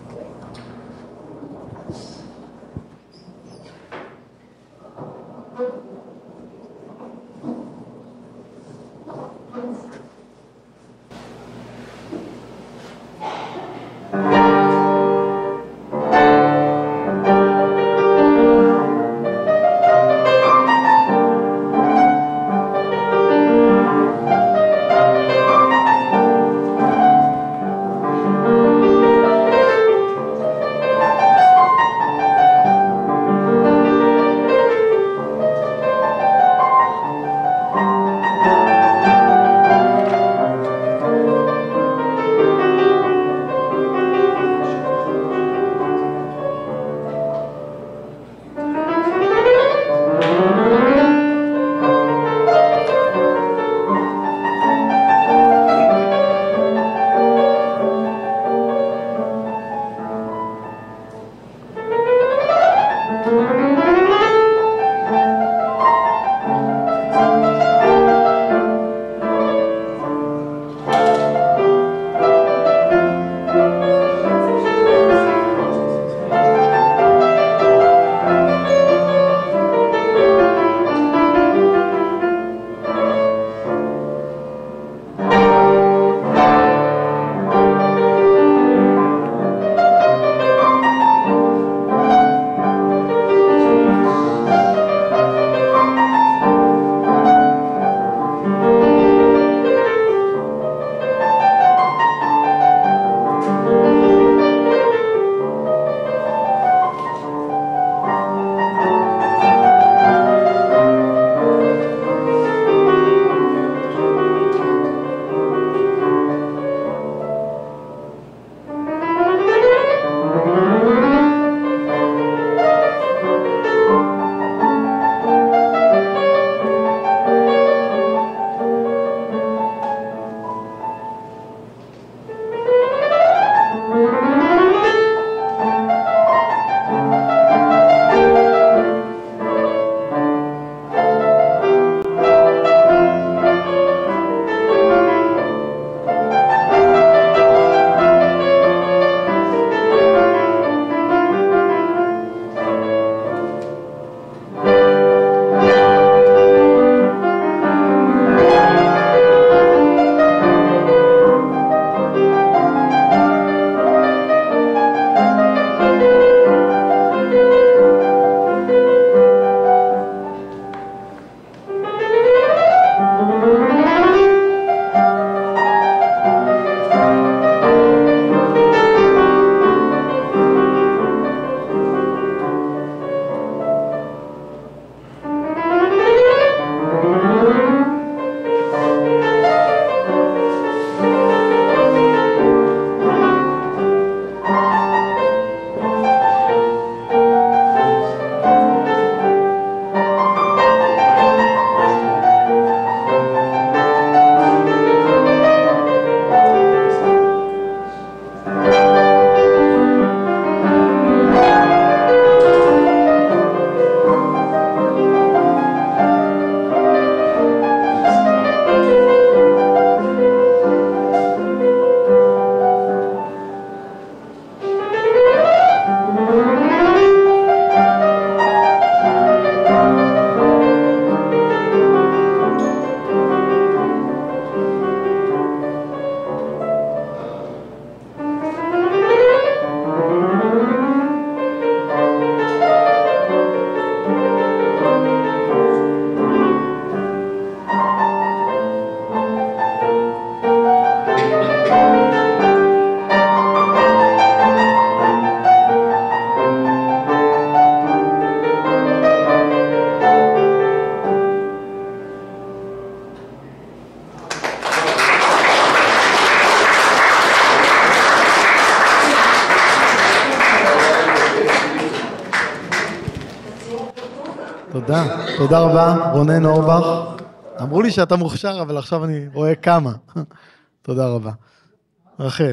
תודה. תודה רבה, רונן אורבך. אמרו לי שאתה מוכשר, אבל עכשיו אני רואה כמה. תודה רבה. רחל.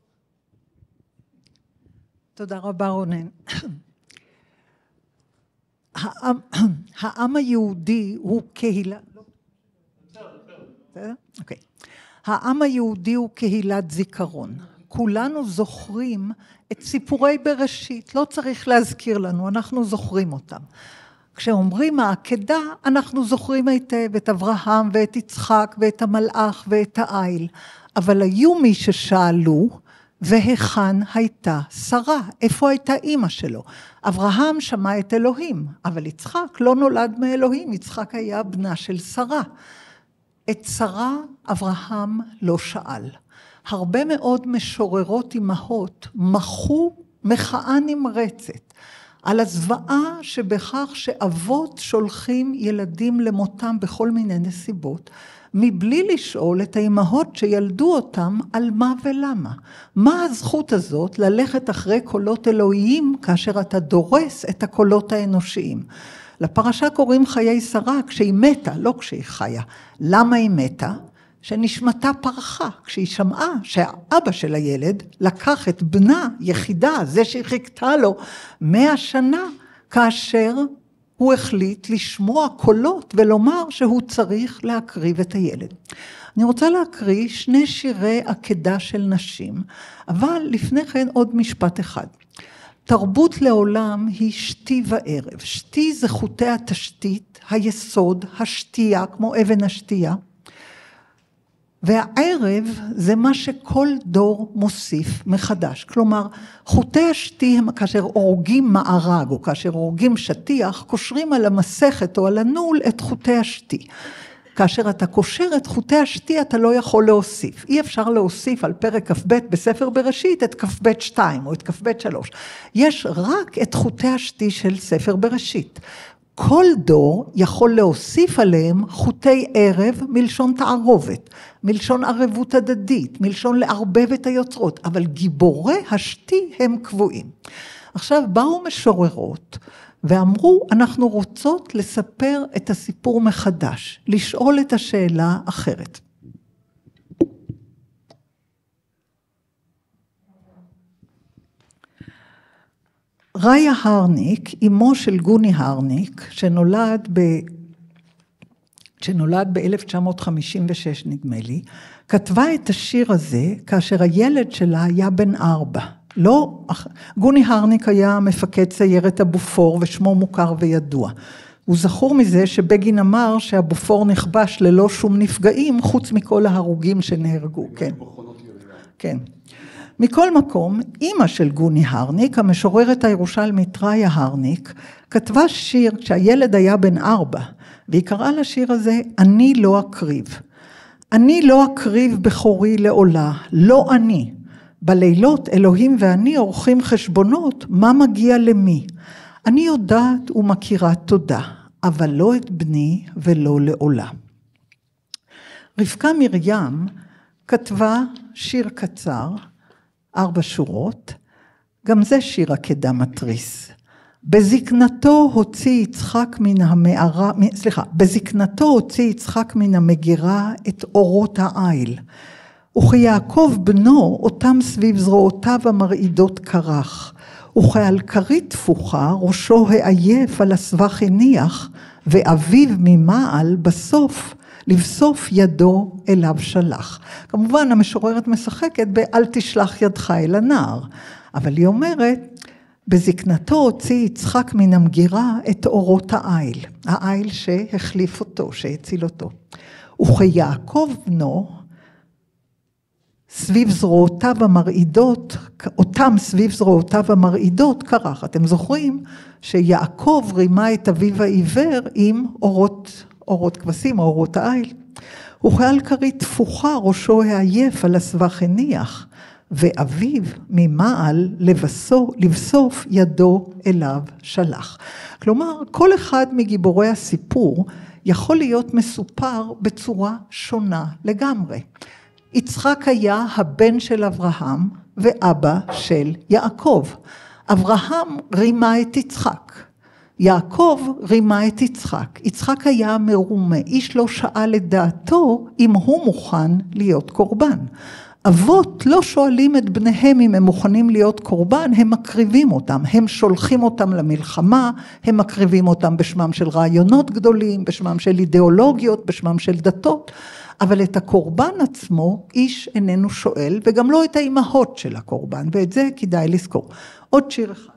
תודה רבה, רונן. העם היהודי הוא קהילה... אוקיי. העם היהודי הוא קהילת זיכרון. כולנו זוכרים את סיפורי בראשית, לא צריך להזכיר לנו, אנחנו זוכרים אותם. כשאומרים העקדה, אנחנו זוכרים היטב את אברהם ואת יצחק ואת המלאך ואת האיל. אבל היו מי ששאלו, והיכן הייתה שרה? איפה הייתה אמא שלו? אברהם שמע את אלוהים, אבל יצחק לא נולד מאלוהים, יצחק היה בנה של שרה. את שרה אברהם לא שאל. הרבה מאוד משוררות אמהות מחו מחאה נמרצת על הזוועה שבכך שאבות שולחים ילדים למותם בכל מיני נסיבות, מבלי לשאול את האמהות שילדו אותם על מה ולמה. מה הזכות הזאת ללכת אחרי קולות אלוהיים כאשר אתה דורס את הקולות האנושיים? לפרשה קוראים חיי שרה כשהיא מתה, לא כשהיא חיה. למה היא מתה? שנשמתה פרחה, כשהיא שמעה שהאבא של הילד לקח את בנה יחידה, זה שהיא חיכתה לו 100 שנה, כאשר הוא החליט לשמוע קולות ולומר שהוא צריך להקריב את הילד. אני רוצה להקריא 2 שירי עקדה של נשים, אבל לפני כן עוד משפט אחד. תרבות לעולם היא שתי וערב. שתי זה חוטי התשתית, היסוד, השתייה, כמו אבן השתייה. והערב זה מה שכל דור מוסיף מחדש. כלומר, חוטי השתי הם כאשר הורגים מארג או כאשר הורגים שטיח, קושרים על המסכת או על הנול את חוטי השתי. כאשר אתה קושר את חוטי השתי אתה לא יכול להוסיף. אי אפשר להוסיף על פרק כ"ב בספר בראשית את כ"ב 2 או את כ"ב 3. יש רק את חוטי השתי של ספר בראשית. כל דור יכול להוסיף עליהם חוטי ערב מלשון תערובת, מלשון ערבות הדדית, מלשון לערבב את היוצרות, אבל גיבורי השתי הם קבועים. עכשיו באו משוררות ואמרו, אנחנו רוצות לספר את הסיפור מחדש, לשאול את השאלה אחרת. ראיה הרניק, אמו של גוני הרניק, שנולד ב-1956 נדמה לי, כתבה את השיר הזה כאשר הילד שלה היה בן 4. לא, גוני הרניק היה מפקד סיירת הבופור ושמו מוכר וידוע. הוא זכור מזה שבגין אמר שהבופור נכבש ללא שום נפגעים חוץ מכל ההרוגים שנהרגו. כן. כן. מכל מקום, אמא של גוני הרניק, המשוררת הירושלמית ראיה הרניק, כתבה שיר כשהילד היה בן 4, והיא קראה לשיר הזה, אני לא אקריב. אני לא אקריב בחורי לעולה, לא אני. בלילות אלוהים ואני עורכים חשבונות, מה מגיע למי? אני יודעת ומכירה תודה, אבל לא את בני ולא לעולה. רבקה מרים כתבה שיר קצר, 4 שורות, גם זה שיר עקדה מתריס. בזקנתו הוציא יצחק מן המגירה את אורות העיל, וכיעקב בנו אותם סביב זרועותיו המרעידות קרח, וכעל כרית תפוחה ראשו העייף על הסבך הניח, ואביו ממעל לבסוף ידו אליו שלח. כמובן המשוררת משחקת באל תשלח ידך אל הנער, אבל היא אומרת, בזקנתו הוציא יצחק מן המגירה את אורות העיל, העיל שהחליף אותו, שהציל אותו. וכיעקב בנו, סביב זרועותיו המרעידות, אותם סביב זרועותיו המרעידות קרח. אתם זוכרים שיעקב רימה את אביו העיוור עם אורות כבשים או אורות העיל. וכעל כרית תפוחה ראשו העייף על הסבך הניח, ואביו ממעל לבסוף ידו אליו שלח. כלומר, כל אחד מגיבורי הסיפור יכול להיות מסופר בצורה שונה לגמרי. יצחק היה הבן של אברהם ואבא של יעקב. אברהם רימה את יצחק. יעקב רימה את יצחק. יצחק היה מרומה, איש לא שאל את דעתו אם הוא מוכן להיות קורבן. אבות לא שואלים את בניהם אם הם מוכנים להיות קורבן, הם מקריבים אותם, הם שולחים אותם למלחמה, הם מקריבים אותם בשמם של רעיונות גדולים, בשמם של אידיאולוגיות, בשמם של דתות, אבל את הקורבן עצמו איש איננו שואל, וגם לא את האימהות של הקורבן, ואת זה כדאי לזכור. עוד שיר אחד.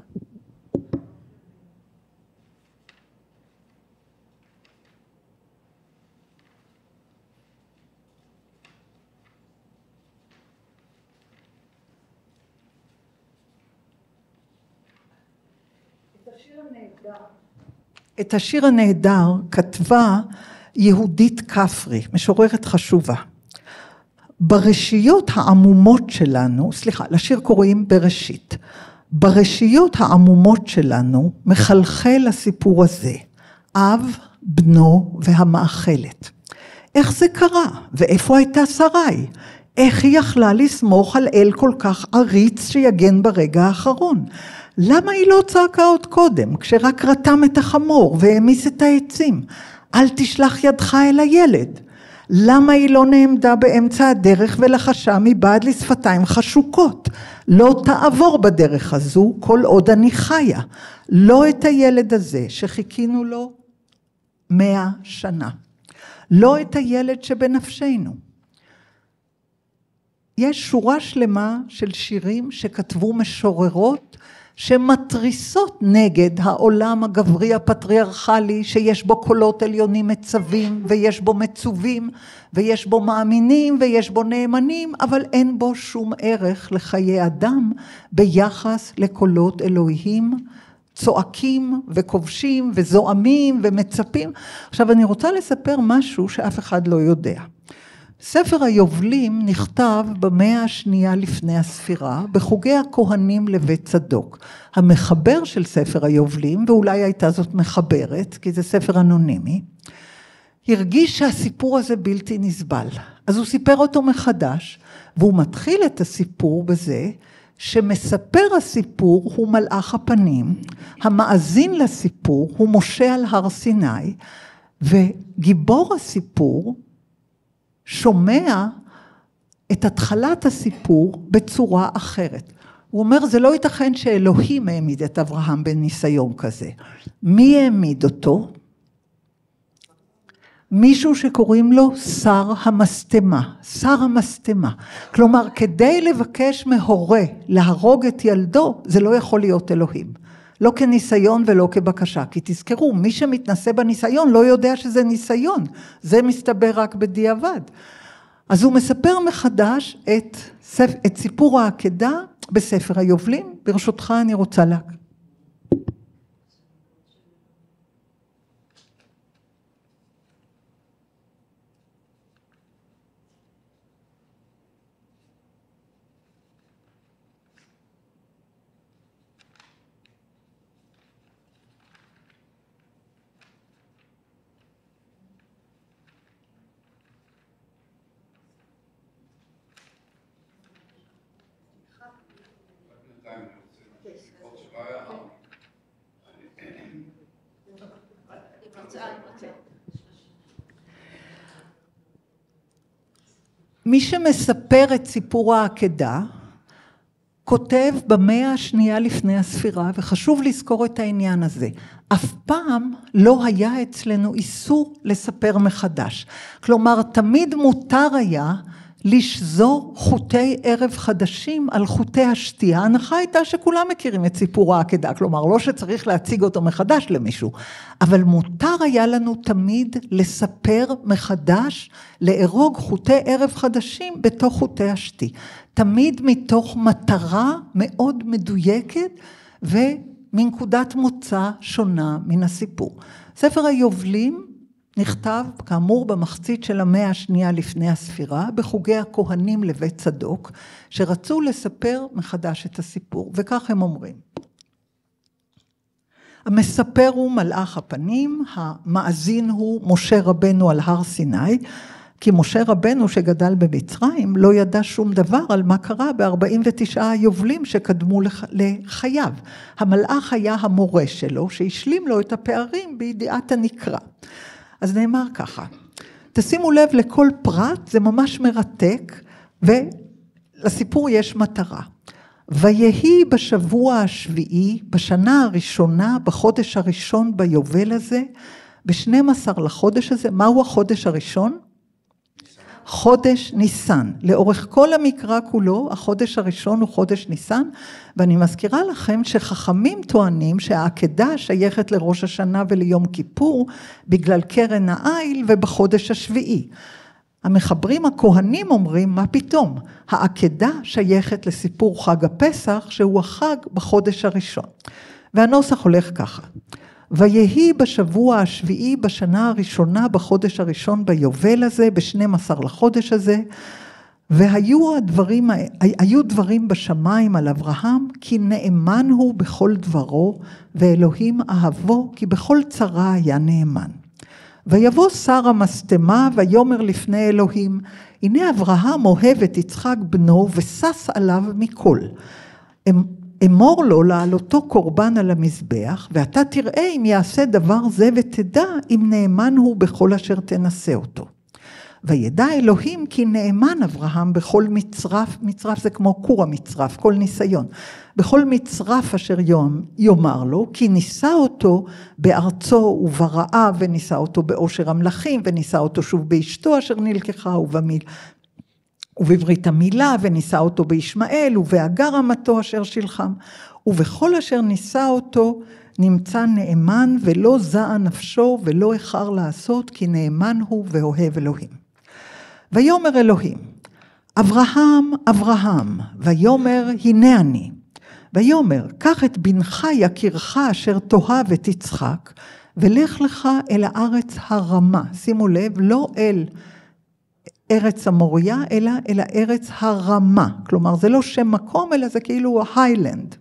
את השיר הנהדר כתבה יהודית כפרי, משוררת חשובה. ברשיות העמומות שלנו, לשיר קוראים בראשית. ברשיות העמומות שלנו מחלחל הסיפור הזה, אב, בנו והמאכלת. איך זה קרה? ואיפה הייתה שרי? איך היא יכלה לסמוך על אל כל כך עריץ שיגן ברגע האחרון? למה היא לא צעקה עוד קודם, כשרק רתם את החמור והמיס את העצים? אל תשלח ידך אל הילד. למה היא לא נעמדה באמצע הדרך ולחשה מבעד לשפתיים חשוקות? לא תעבור בדרך הזו כל עוד אני חיה. לא את הילד הזה שחיכינו לו 100 שנה. לא את הילד שבנפשנו. יש שורה שלמה של שירים שכתבו משוררות, שמטריסות נגד העולם הגברי הפטריארכלי, שיש בו קולות עליונים מצווים, ויש בו מצווים, ויש בו מאמינים, ויש בו נאמנים, אבל אין בו שום ערך לחיי אדם, ביחס לקולות אלוהים, צועקים וכובשים וזועמים ומצפים. עכשיו אני רוצה לספר משהו שאף אחד לא יודע. ספר היובלים נכתב במאה השנייה לפני הספירה, בחוגי הכהנים לבית צדוק. המחבר של ספר היובלים, ואולי הייתה זאת מחברת, כי זה ספר אנונימי, הרגיש שהסיפור הזה בלתי נסבל. אז הוא סיפר אותו מחדש, והוא מתחיל את הסיפור בזה, שמספר הסיפור הוא מלאך הפנים, המאזין לסיפור הוא משה על הר סיני, וגיבור הסיפור, שומע את התחלת הסיפור בצורה אחרת. הוא אומר, זה לא ייתכן שאלוהים העמיד את אברהם בניסיון כזה. מי העמיד אותו? מישהו שקוראים לו שר המשטמה, שר המשטמה. כלומר, כדי לבקש מהורה להרוג את ילדו, זה לא יכול להיות אלוהים. לא כניסיון ולא כבקשה, כי תזכרו, מי שמתנסה בניסיון לא יודע שזה ניסיון, זה מסתבר רק בדיעבד. אז הוא מספר מחדש את סיפור העקדה בספר היובלים, ברשותך אני רוצה להקריא. מי שמספר את סיפור העקדה, כותב במאה השנייה לפני הספירה, וחשוב לזכור את העניין הזה. אף פעם לא היה אצלנו איסור לספר מחדש. כלומר, תמיד מותר היה לשזור חוטי ערב חדשים על חוטי השתייה. ההנחה הייתה שכולם מכירים את סיפור העקדה, כלומר לא שצריך להציג אותו מחדש למישהו, אבל מותר היה לנו תמיד לספר מחדש, לארוג חוטי ערב חדשים בתוך חוטי השתי. תמיד מתוך מטרה מאוד מדויקת ומנקודת מוצא שונה מן הסיפור. ספר היובלים נכתב כאמור במחצית של המאה השנייה לפני הספירה, בחוגי הכהנים לבית צדוק, שרצו לספר מחדש את הסיפור, וכך הם אומרים. המספר הוא מלאך הפנים, המאזין הוא משה רבנו על הר סיני, כי משה רבנו שגדל במצרים לא ידע שום דבר על מה קרה ב-49 היובלים שקדמו לחייו. המלאך היה המורה שלו שהשלים לו את הפערים בידיעת הנקרא. אז נאמר ככה, תשימו לב לכל פרט, זה ממש מרתק, ולסיפור יש מטרה. ויהי בשבוע השביעי, בשנה הראשונה, בחודש הראשון ביובל הזה, ב-12 לחודש הזה, מהו החודש הראשון? חודש ניסן. לאורך כל המקרא כולו, החודש הראשון הוא חודש ניסן, ואני מזכירה לכם שחכמים טוענים שהעקדה שייכת לראש השנה וליום כיפור, בגלל קרן העיל ובחודש השביעי. המחברים הכהנים אומרים, מה פתאום? העקדה שייכת לסיפור חג הפסח, שהוא החג בחודש הראשון. והנוסח הולך ככה. ויהי בשבוע השביעי בשנה הראשונה, בחודש הראשון ביובל הזה, ב-12 לחודש הזה, והיו דברים בשמיים על אברהם, כי נאמן הוא בכל דברו, ואלוהים אהבו, כי בכל צרה היה נאמן. ויבוא שר המשטמה ויומר לפני אלוהים, הנה אברהם אוהב את יצחק בנו וסס עליו מכל. אמור לו לעלותו קורבן על המזבח, ואתה תראה אם יעשה דבר זה ותדע אם נאמן הוא בכל אשר תנסה אותו. וידע אלוהים כי נאמן אברהם בכל מצרף, מצרף זה כמו קור המצרף, כל ניסיון. בכל מצרף אשר יאמר לו, כי ניסה אותו בארצו וברעב, וניסה אותו באושר המלכים, וניסה אותו שוב באשתו אשר נלקחה ובברית המילה, וניסה אותו בישמעאל, ובהגר אמתו אשר שלחם. ובכל אשר ניסה אותו, נמצא נאמן, ולא זעה נפשו, ולא איחר לעשות, כי נאמן הוא ואוהב אלוהים. ויאמר אלוהים, אברהם, אברהם, ויאמר, הנה אני. ויאמר, קח את בנך יקירך אשר תאהב את יצחק, ולך לך אל הארץ הרמה. שימו לב, לא אל ארץ המוריה, אלא אל הארץ הרמה. כלומר, זה לא שם מקום, אלא זה כאילו ההיילנד.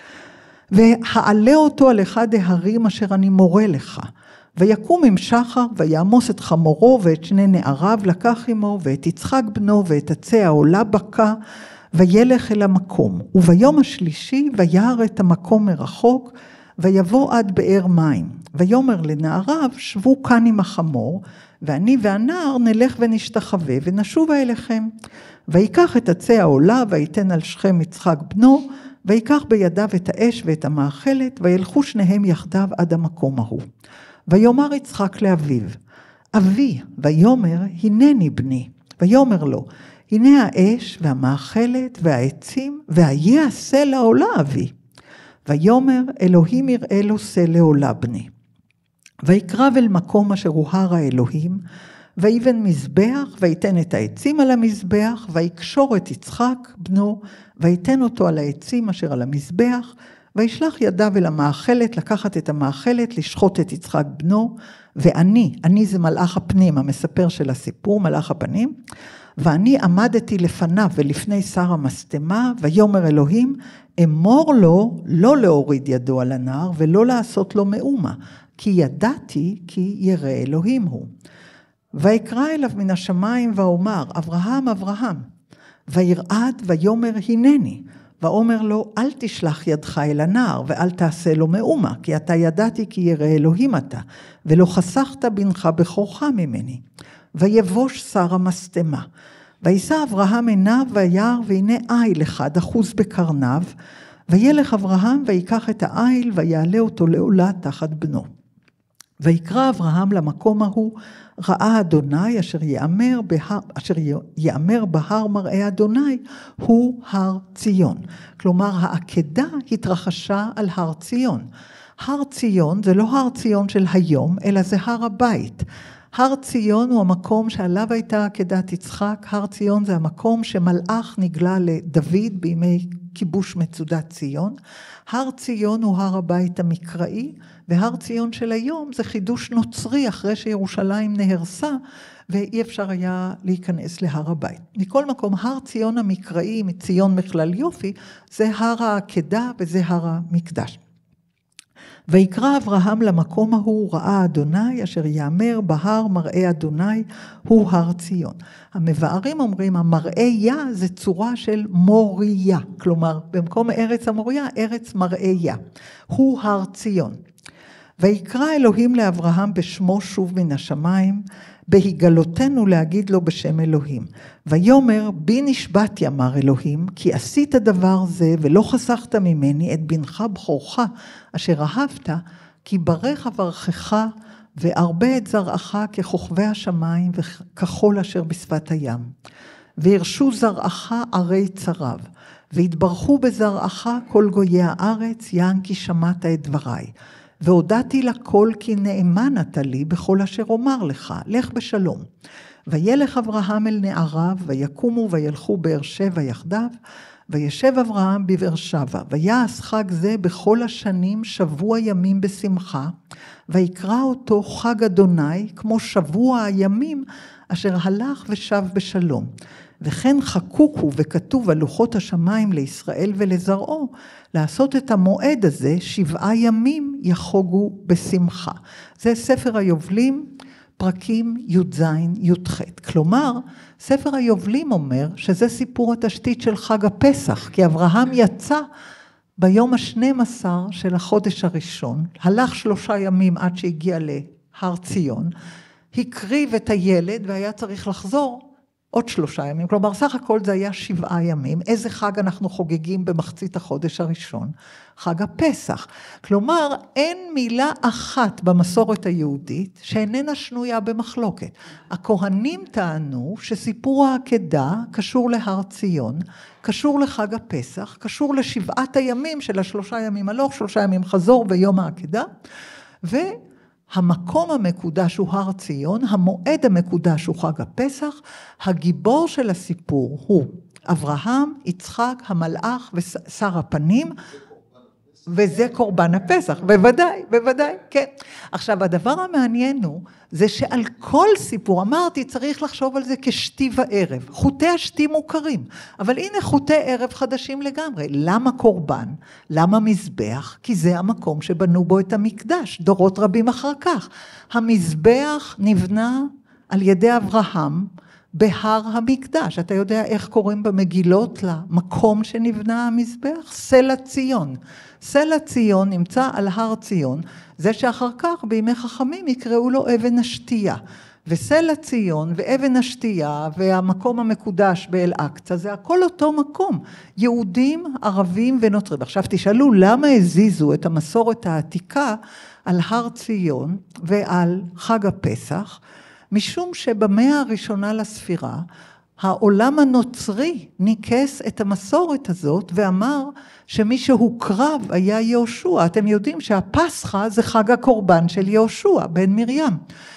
והעלה אותו על אחד ההרים אשר אני מורה לך. ויקום עם שחר, ויעמוס את חמורו ואת שני נעריו לקח עמו, ואת יצחק בנו ואת עצי העולה בקע, וילך אל המקום. וביום השלישי וירא את המקום מרחוק, ויבוא עד באר מים. ויאמר לנעריו, שבו כאן עם החמור, ואני והנער נלך ונשתחווה, ונשובה אליכם. ויקח את עצי העולה, ויתן על שכם יצחק בנו, ויקח בידיו את האש ואת המאכלת, וילכו שניהם יחדיו עד המקום ההוא. ויאמר יצחק לאביו, אבי, ויאמר, הנני בני. ויאמר לו, הנה האש והמאכלת והעצים, והיה עשה לעולה אבי. ויאמר, אלוהים יראה לו עשה לעולה בני. ויקרב אל מקום אשר הוא הר האלוהים, ויבן מזבח, ויתן את העצים על המזבח, ויקשור את יצחק בנו, ויתן אותו על העצים אשר על המזבח, וישלח ידיו אל המאכלת, לקחת את המאכלת, לשחוט את יצחק בנו, אני זה מלאך הפנים, המספר של הסיפור, מלאך הפנים, ואני עמדתי לפניו ולפני שר המשטמה, ויאמר אלוהים, אמור לו לא להוריד ידו על הנער, ולא לעשות לו מאומה, כי ידעתי כי ירא אלוהים הוא. ויקרא אליו מן השמיים ואומר, אברהם, אברהם, וירעד ויאמר הנני, ואומר לו, אל תשלח ידך אל הנער, ואל תעשה לו מאומה, כי אתה ידעתי כי ירא אלוהים אתה, ולא חסכת בנך בכורך ממני. ויבוש שר המשטמה, וישא אברהם עיניו וירא, והנה איל אחד אחוז בקרניו, וילך אברהם ויקח את האיל, ויעלה אותו לעולה תחת בנו. ויקרא אברהם למקום ההוא, ראה אדוני אשר יאמר בהר מראה אדוני, הוא הר ציון. כלומר, העקדה התרחשה על הר ציון. הר ציון זה לא הר ציון של היום, אלא זה הר הבית. הר ציון הוא המקום שעליו הייתה עקדת יצחק, הר ציון זה המקום שמלאך נגלה לדוד בימי כיבוש מצודת ציון. הר ציון הוא הר הבית המקראי, והר ציון של היום זה חידוש נוצרי אחרי שירושלים נהרסה, ואי אפשר היה להיכנס להר הבית. מכל מקום, הר ציון המקראי, מציון מכלל יופי, זה הר העקדה וזה הר המקדש. ויקרא אברהם למקום ההוא, ראה אדוני, אשר יאמר בהר מראה אדוני, הוא הר ציון. המבארים אומרים, המראיה זה צורה של מוריה, כלומר, במקום ארץ המוריה, ארץ מראיה, הוא הר ציון. ויקרא אלוהים לאברהם בשמו שוב מן השמיים, בהיגלותנו להגיד לו בשם אלוהים. ויאמר, בי נשבעתי אמר אלוהים, כי עשית דבר זה ולא חסכת ממני את בנך בכורך, אשר אהבת, כי ברך אברכך והרבה את זרעך ככוכבי השמיים וכחול אשר בשפת הים. וירשו זרעך ערי צריו, והתברכו בזרעך כל גויי הארץ, יען כי שמעת את דבריי. והודעתי לכל כי נאמן אתה לי בכל אשר אומר לך, לך בשלום. וילך אברהם אל נעריו, ויקומו וילכו באר שבע יחדיו, וישב אברהם בבאר שבע, ויעש חג זה בכל השנים שבוע ימים בשמחה, ויקרא אותו חג אדוני, כמו שבוע הימים, אשר הלך ושב בשלום. וכן חקוקו וכתוב על לוחות השמיים לישראל ולזרעו, לעשות את המועד הזה 7 ימים יחוגו בשמחה. זה ספר היובלים, פרקים י"ז י"ח. כלומר, ספר היובלים אומר שזה סיפור התשתית של חג הפסח, כי אברהם יצא ביום ה-12 של החודש הראשון, הלך 3 ימים עד שהגיע להר ציון, הקריב את הילד והיה צריך לחזור עוד 3 ימים, כלומר סך הכל זה היה 7 ימים, איזה חג אנחנו חוגגים במחצית החודש הראשון? חג הפסח, כלומר אין מילה אחת במסורת היהודית שאיננה שנויה במחלוקת, הכהנים טענו שסיפור העקדה קשור להר ציון, קשור לחג הפסח, קשור ל7 הימים של 3 ימים הלוך, 3 ימים חזור ויום העקדה, המקום המקודש הוא הר ציון, המועד המקודש הוא חג הפסח, הגיבור של הסיפור הוא אברהם, יצחק, המלאך ושר הפנים, וזה קורבן הפסח, בוודאי, בוודאי, כן. עכשיו, הדבר המעניין הוא, זה שעל כל סיפור, אמרתי, צריך לחשוב על זה כשתי וערב. חוטי השתי מוכרים, אבל הנה חוטי ערב חדשים לגמרי. למה קורבן? למה מזבח? כי זה המקום שבנו בו את המקדש, דורות רבים אחר כך. המזבח נבנה על ידי אברהם, בהר המקדש. אתה יודע איך קוראים במגילות למקום שנבנה המזבח? סלע ציון. סלע ציון נמצא על הר ציון, זה שאחר כך בימי חכמים יקראו לו אבן השתייה. וסלע ציון ואבן השתייה והמקום המקודש באל-אקצה, זה הכל אותו מקום. יהודים, ערבים ונוצרים. עכשיו תשאלו למה הזיזו את המסורת העתיקה על הר ציון ועל חג הפסח, משום שבמאה הראשונה לספירה, העולם הנוצרי ניקס את המסורת הזאת, ואמר שמי שהוקרב היה יהושע. אתם יודעים שהפסחה זה חג הקורבן של יהושע, בן מרים.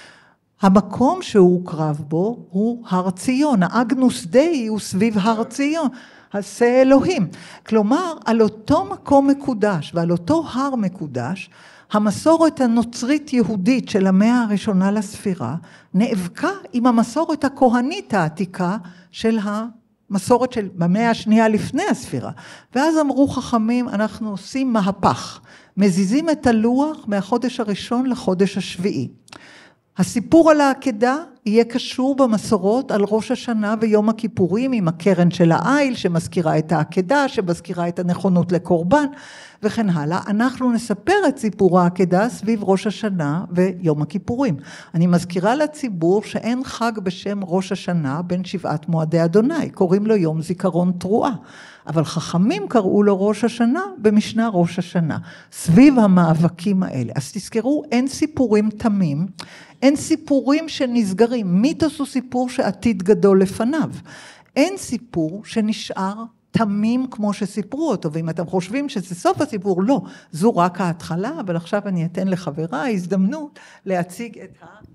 המקום שהוא הוקרב בו הוא הר ציון, האגנוס דאי הוא סביב הר ציון, עשה אלוהים. כלומר, על אותו מקום מקודש ועל אותו הר מקודש, המסורת הנוצרית יהודית של המאה הראשונה לספירה, נאבקה עם המסורת הכהנית העתיקה של המסורת של במאה השנייה לפני הספירה. ואז אמרו חכמים, אנחנו עושים מהפך, מזיזים את הלוח מהחודש הראשון לחודש השביעי. הסיפור על העקדה יהיה קשור במסורות על ראש השנה ויום הכיפורים עם הקרן של העיל שמזכירה את העקדה, שמזכירה את הנכונות לקורבן וכן הלאה. אנחנו נספר את סיפור העקדה סביב ראש השנה ויום הכיפורים. אני מזכירה לציבור שאין חג בשם ראש השנה בין 7 מועדי אדוני, קוראים לו יום זיכרון תרועה. אבל חכמים קראו לו ראש השנה במשנה ראש השנה, סביב המאבקים האלה. אז תזכרו, אין סיפורים תמים, אין סיפורים שנסגרים, מיתוס הוא סיפור שעתיד גדול לפניו. אין סיפור שנשאר תמים כמו שסיפרו אותו, ואם אתם חושבים שזה סוף הסיפור, לא, זו רק ההתחלה, אבל עכשיו אני אתן לחברה הזדמנות להציג את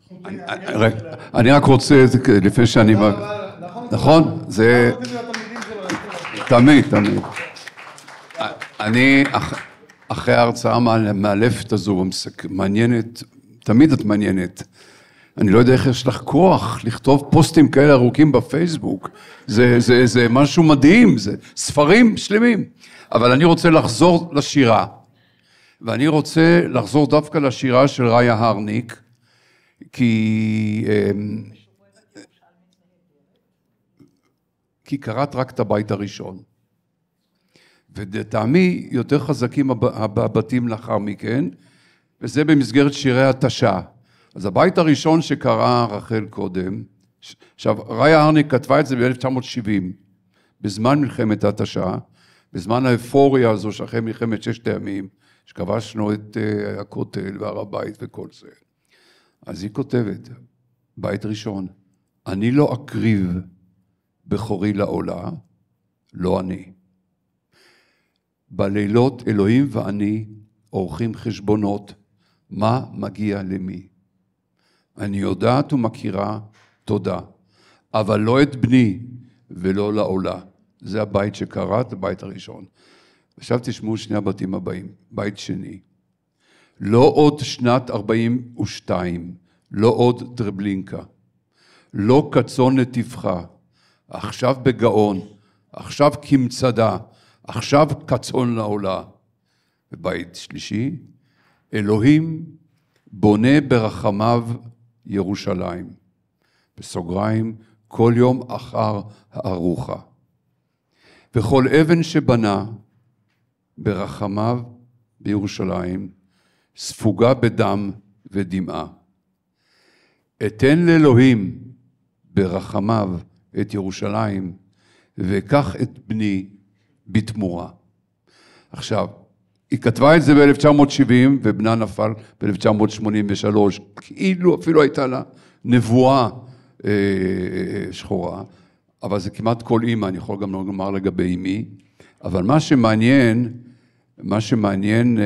אני רק רוצה, לפני שאני... נכון? זה... תמיד. אני, אחרי ההרצאה מהלפת הזו, מעניינת, תמיד את מעניינת. אני לא יודע איך יש לך כוח לכתוב פוסטים כאלה ארוכים בפייסבוק. זה משהו מדהים, זה ספרים שלמים. אבל אני רוצה לחזור לשירה. ואני רוצה לחזור דווקא לשירה של ראיה הרניק, כי קראת רק את הבית הראשון. ולטעמי יותר חזקים הבתים לאחר מכן, וזה במסגרת שירי התשה. אז הבית הראשון שקראה רחל קודם, עכשיו ראיה הרניק כתבה את זה ב-1970, בזמן מלחמת התשה, בזמן האפוריה הזו שאחרי מלחמת ששת הימים, שכבשנו את הכותל והר הבית וכל זה. אז היא כותבת, בית ראשון, אני לא אקריב בכורי לעולה, לא אני. בלילות אלוהים ואני עורכים חשבונות, מה מגיע למי. אני יודעת ומכירה תודה, אבל לא את בני ולא לעולה. זה הבית שקראת, הבית הראשון. עכשיו תשמעו שני הבתים הבאים, בית שני. לא עוד שנת 42, לא עוד טרבלינקה, לא קצון נתיבך, עכשיו בגאון, עכשיו כמצדה, עכשיו קצון לעולה. ובית שלישי, אלוהים בונה ברחמיו ירושלים, בסוגריים, כל יום אחר הארוחה. וכל אבן שבנה ברחמיו בירושלים, ספוגה בדם ודמעה. אתן לאלוהים ברחמיו את ירושלים, וקח את בני בתמורה. עכשיו, היא כתבה את זה ב-1970, ובנה נפל ב-1983, כאילו אפילו הייתה לה נבואה שחורה, אבל זה כמעט כל אימא, אני יכול גם לומר לגבי אמי, אבל מה שמעניין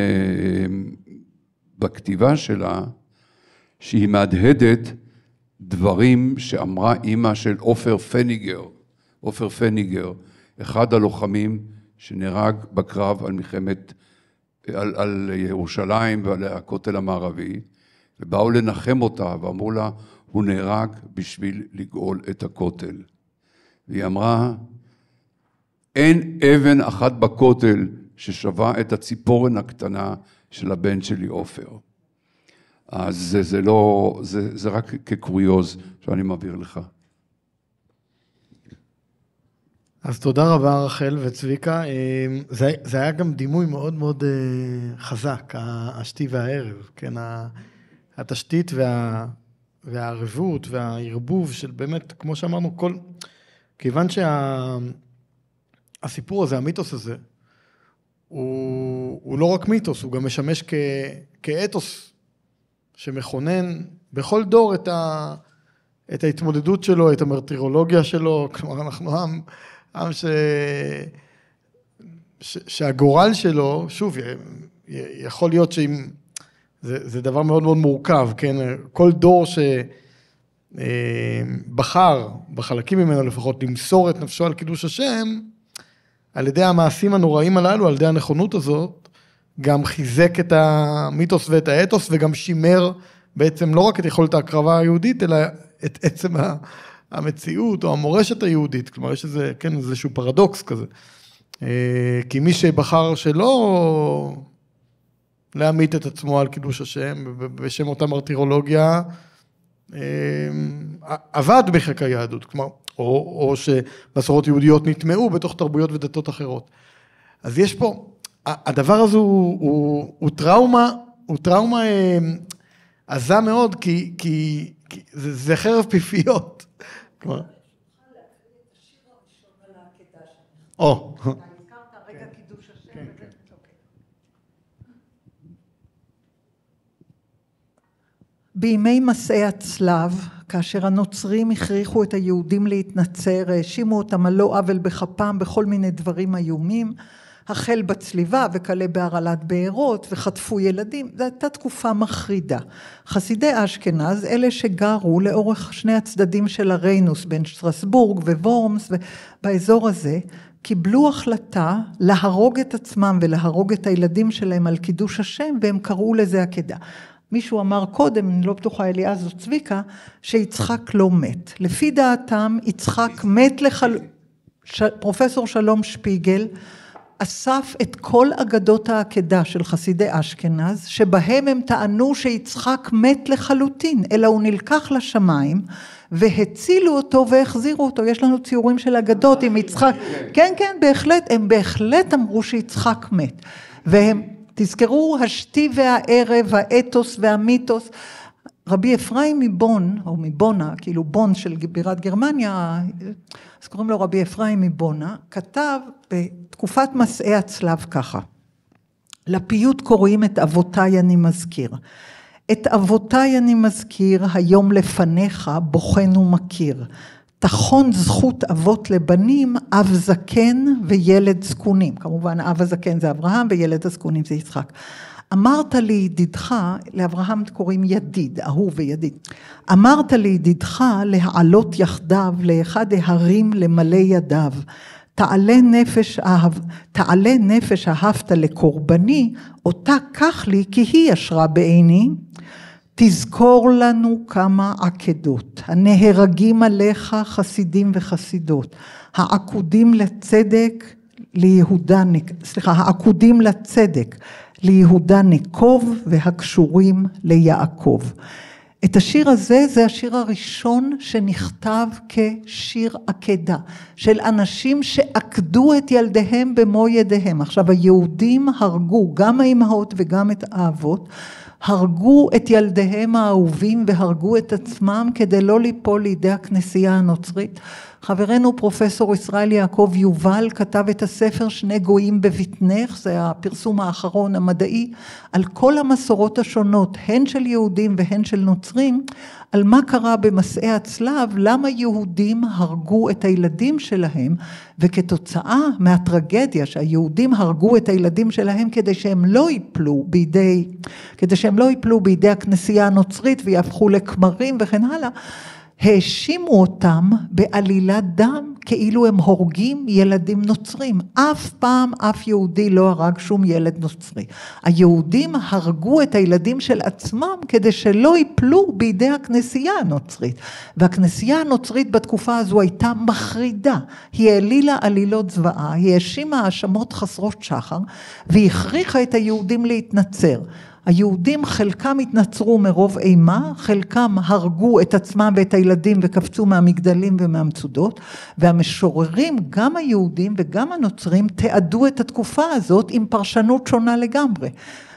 בכתיבה שלה, שהיא מהדהדת דברים שאמרה אימא של עופר פניגר, אחד הלוחמים שנהרג בקרב על מלחמת, על ירושלים ועל הכותל המערבי, ובאו לנחם אותה ואמרו לה, הוא נהרג בשביל לגאול את הכותל. והיא אמרה, אין אבן אחת בכותל ששווה את הציפורן הקטנה של הבן שלי עופר. אז זה רק כקוריוז שאני מעביר לך. אז תודה רבה רחל וצביקה. זה היה גם דימוי מאוד מאוד חזק, השתי והערב, כן, התשתית והערבות והערבוב של באמת, כמו שאמרנו, כיוון שהסיפור הזה, המיתוס הזה, הוא לא רק מיתוס, הוא גם משמש כאתוס שמכונן בכל דור את ההתמודדות שלו, את המרטירולוגיה שלו. כלומר, אנחנו עם שהגורל שלו, שוב, יכול להיות שאם, זה דבר מאוד מאוד מורכב, כן? כל דור שבחר, בחלקים ממנו לפחות, למסור את נפשו על קידוש השם, על ידי המעשים הנוראים הללו, על ידי הנכונות הזאת, גם חיזק את המיתוס ואת האתוס, וגם שימר בעצם לא רק את יכולת ההקרבה היהודית, אלא את עצם המציאות או המורשת היהודית. כלומר, יש איזה, כן, איזשהו פרדוקס כזה. כי מי שבחר שלא להמית את עצמו על קידוש השם, בשם אותה מרטירולוגיה, עבד בחק היהדות, כלומר, או שמסורות יהודיות נטמעו בתוך תרבויות ודתות אחרות. אז יש פה, הדבר הזה הוא טראומה עזה מאוד, כי זה חרב פיפיות. כלומר, או. הזכרת רגע קידוש השם. בימי מסעי הצלב, כאשר הנוצרים הכריחו את היהודים להתנצר, האשימו אותם על לא עוול בכפם בכל מיני דברים איומים, החל בצליבה וכלה בהרעלת בארות וחטפו ילדים, זו הייתה תקופה מחרידה. חסידי אשכנז, אלה שגרו לאורך שני הצדדים של הריינוס, בין שטרסבורג ווורמס, ובאזור הזה, קיבלו החלטה להרוג את עצמם ולהרוג את הילדים שלהם על קידוש השם, והם קראו לזה עקדה. מישהו אמר קודם, אני לא בטוחה אליעז או צביקה, שיצחק לא מת. לפי דעתם, יצחק מת פרופסור שלום שפיגל, אסף את כל אגדות העקדה של חסידי אשכנז, שבהם הם טענו שיצחק מת לחלוטין, אלא הוא נלקח לשמיים, והצילו אותו והחזירו אותו. יש לנו ציורים של אגדות עם יצחק. כן, כן, בהחלט, הם בהחלט אמרו שיצחק מת. והם, תזכרו, השתי והערב, האתוס והמיתוס, רבי אפרים מבון, או מבונה, כאילו בון של בירת גרמניה, אז קוראים לו רבי אפרים מבונה, כתב בתקופת מסעי הצלב ככה, לפיוט קוראים את אבותיי אני מזכיר, את אבותיי אני מזכיר, היום לפניך בוחן ומכיר, תכון זכות אבות לבנים, אב זקן וילד זקונים, כמובן אב הזקן זה אברהם וילד הזקונים זה יצחק, אמרת לידידך, לאברהם קוראים ידיד, אהוב וידיד, אמרת לידידך להעלות יחדיו לאחד ההרים למלא ידיו, תעלה נפש אהבת לקורבני, אותה קח לי כי היא ישרה בעיני, תזכור לנו כמה עקדות, הנהרגים עליך חסידים וחסידות, העקודים לצדק ליהודה, העקודים לצדק, ליהודה נקוב והקשורים ליעקב. את השיר הזה זה השיר הראשון שנכתב כשיר עקדה, של אנשים שעקדו את ילדיהם במו ידיהם. עכשיו היהודים הרגו, גם האימהות וגם את האבות, הרגו את ילדיהם האהובים והרגו את עצמם כדי לא ליפול לידי הכנסייה הנוצרית. חברנו פרופסור ישראל יעקב יובל כתב את הספר שני גויים בבטנך, זה הפרסום האחרון המדעי, על כל המסורות השונות, הן של יהודים והן של נוצרים, על מה קרה במסעי הצלב, למה יהודים הרגו את הילדים שלהם, וכתוצאה מהטרגדיה שהיהודים הרגו את הילדים שלהם כדי שהם לא ייפלו בידי הכנסייה הנוצרית ויהפכו לכמרים וכן הלאה, האשימו אותם בעלילת דם כאילו הם הורגים ילדים נוצרים. אף פעם אף יהודי לא הרג שום ילד נוצרי. היהודים הרגו את הילדים של עצמם כדי שלא ייפלו בידי הכנסייה הנוצרית. והכנסייה הנוצרית בתקופה הזו הייתה מחרידה. היא העלילה עלילות זוועה, היא האשימה האשמות חסרות שחר, והיא הכריחה את היהודים להתנצר. היהודים חלקם התנצרו מרוב אימה, חלקם הרגו את עצמם ואת הילדים וקפצו מהמגדלים ומהמצודות, והמשוררים, גם היהודים וגם הנוצרים, תיעדו את התקופה הזאת עם פרשנות שונה לגמרי.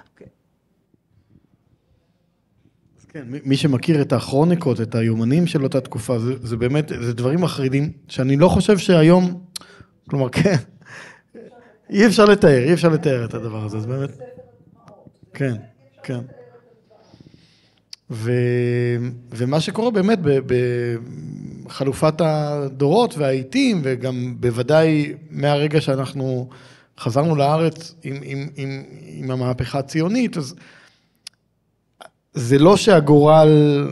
כן, מי שמכיר את הכרוניקות, את היומנים של אותה תקופה, זה באמת, זה דברים מחרידים, שאני לא חושב שהיום, כלומר, כן, אי אפשר לתאר את הדבר הזה, זה באמת, כן. כן. ומה שקורה באמת בחלופת הדורות והעיתים, וגם בוודאי מהרגע שאנחנו חזרנו לארץ עם המהפכה הציונית, אז זה לא שהגורל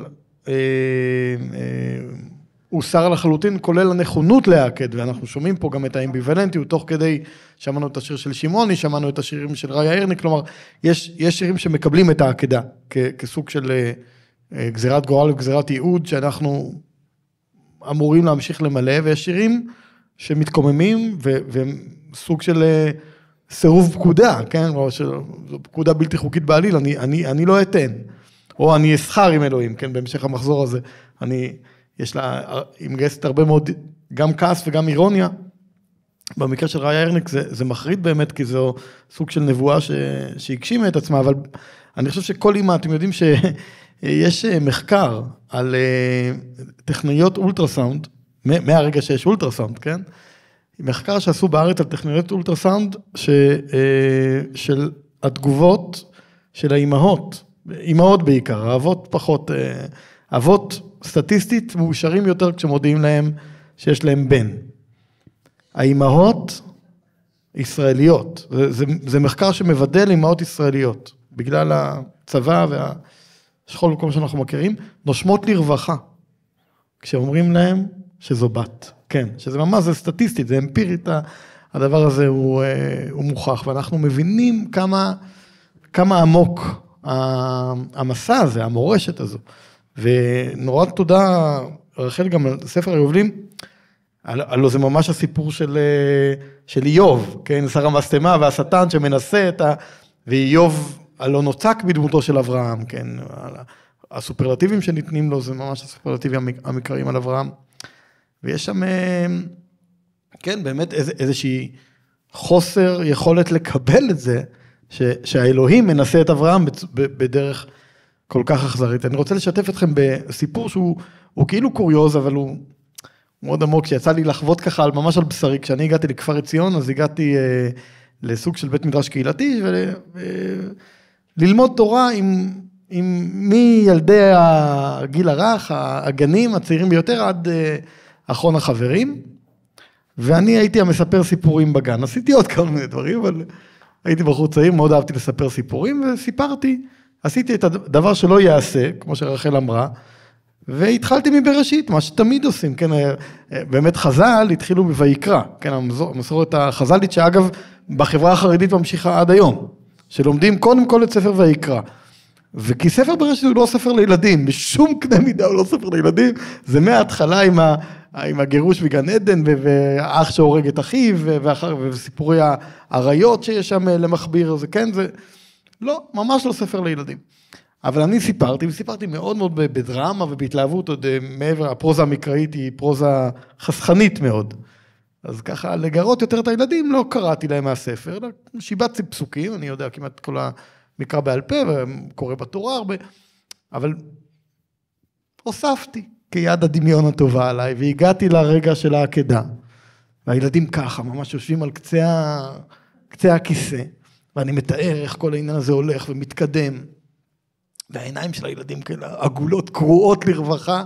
הוסר לחלוטין, כולל הנכונות להעקד, ואנחנו שומעים פה גם את האמביוולנטיות, תוך כדי שמענו את השיר של שמעוני, שמענו את השירים של ראיה ארניק, כלומר, יש שירים שמקבלים את העקדה, כסוג של גזירת גורל וגזירת ייעוד, שאנחנו אמורים להמשיך למלא, ויש שירים שמתקוממים, וסוג של סירוב פקודה, כן? זו פקודה בלתי חוקית בעליל, אני לא אתן, או אני אסחר עם אלוהים, כן? בהמשך המחזור הזה, יש לה, היא מגייסת הרבה מאוד, גם כעס וגם אירוניה, במקרה של ראיה ארניק זה מחריד באמת, כי זו סוג של נבואה שהגשימה את עצמה, אבל אני חושב שכל אימא, אתם יודעים שיש מחקר על טכנולוגיות אולטרסאונד, מהרגע שיש אולטרסאונד, כן? מחקר שעשו בארץ על טכנולוגיות אולטרסאונד, של התגובות של האימהות, אימהות בעיקר, האבות פחות, אבות סטטיסטית מאושרים יותר כשמודיעים להם שיש להם בן. האימהות ישראליות, זה מחקר שמבדל אימהות ישראליות, בגלל הצבא והשכול וכל מה שאנחנו מכירים, נושמות לרווחה, כשאומרים להם שזו בת. כן, שזה ממש, זה סטטיסטית, זה אמפירית, הדבר הזה הוא מוכח, ואנחנו מבינים כמה עמוק המסע הזה, המורשת הזו. ונורא תודה, רחל, גם על ספר היובלים, הלוא זה ממש הסיפור של איוב, כן, שר המשטמה והשטן שמנסה ואיוב הלוא נוצק בדמותו של אברהם, כן, הסופרלטיבים שניתנים לו זה ממש הסופרלטיבים המקראיים על אברהם, ויש שם, כן, באמת איזושהי חוסר יכולת לקבל את זה, שהאלוהים מנסה את אברהם בדרך כל כך אכזרית. אני רוצה לשתף אתכם בסיפור שהוא כאילו קוריוז, אבל הוא מאוד עמוק, שיצא לי לחוות ככה ממש על בשרי, כשאני הגעתי לכפר עציון, אז הגעתי לסוג של בית מדרש קהילתי, וללמוד תורה עם מילדי הגיל הרך, הגנים, הצעירים ביותר, עד אחרון החברים, ואני הייתי המספר סיפורים בגן, עשיתי עוד כמה מיני דברים, אבל הייתי בחור צעיר, מאוד אהבתי לספר סיפורים, וסיפרתי, עשיתי את הדבר שלא יעשה, כמו שרחל אמרה, והתחלתי מבראשית, מה שתמיד עושים, כן, באמת חז"ל התחילו בויקרא, כן, המסורת החז"לית, שאגב, בחברה החרדית ממשיכה עד היום, שלומדים קודם כל את ספר ויקרא, וכי ספר בראשית הוא לא ספר לילדים, בשום קנה מידה הוא לא ספר לילדים, זה מההתחלה עם הגירוש בגן עדן, והאח שהורג את אחיו, וסיפורי העריות שיש שם למחביר, זה כן, זה לא, ממש לא ספר לילדים. אבל אני וסיפרתי מאוד מאוד בדרמה ובהתלהבות, עוד מעבר, הפרוזה המקראית היא פרוזה חסכנית מאוד. אז ככה, לגרות יותר את הילדים, לא קראתי להם מהספר, אלא שיבצתי פסוקים, אני יודע כמעט כל המקרא בעל פה, וקורא בתורה הרבה, אבל הוספתי כיד הדמיון הטובה עליי, והגעתי לרגע של העקדה, והילדים ככה, ממש יושבים על קצה הכיסא, ואני מתאר איך כל העניין הזה הולך ומתקדם, והעיניים של הילדים כאלה עגולות, קרועות לרווחה,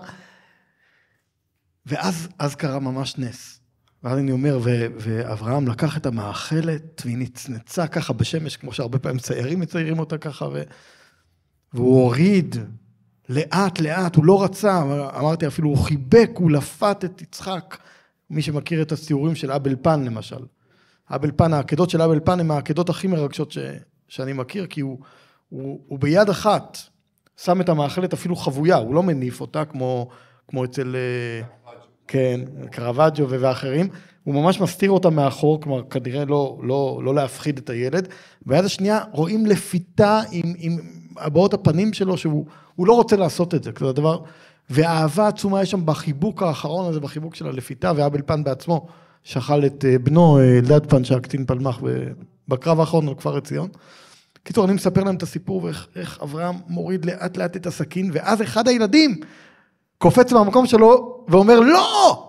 ואז קרה ממש נס. ואז אני אומר, ואברהם לקח את המאכלת, והיא נצנצה ככה בשמש, כמו שהרבה פעמים ציירים מציירים אותה ככה, והוא הוריד לאט לאט, הוא לא רצה, אמרתי אפילו, הוא חיבק, הוא לפת את יצחק, מי שמכיר את הציורים של אבל פן למשל. אבל פן, העקדות של אבל פן, הן העקדות הכי מרגשות שאני מכיר, כי הוא ביד אחת, שם את המאכלת אפילו חבויה, הוא לא מניף אותה, כמו אצל, כן, קרוואג'ו ואחרים, הוא ממש מסתיר אותה מאחור, כלומר, כנראה לא להפחיד את הילד, ביד השנייה רואים לפיתה עם הבעות הפנים שלו, שהוא לא רוצה לעשות את זה, כזה דבר, והאהבה עצומה יש שם בחיבוק האחרון הזה, בחיבוק של הלפיתה, ואבל פן בעצמו שחל את בנו, אלדד פן, שהקטין פלמח בקרב האחרון על כפר עציון. קיצור, אני מספר להם את הסיפור, ואיך אברהם מוריד לאט לאט את הסכין, ואז אחד הילדים קופץ מהמקום שלו, ואומר, לא!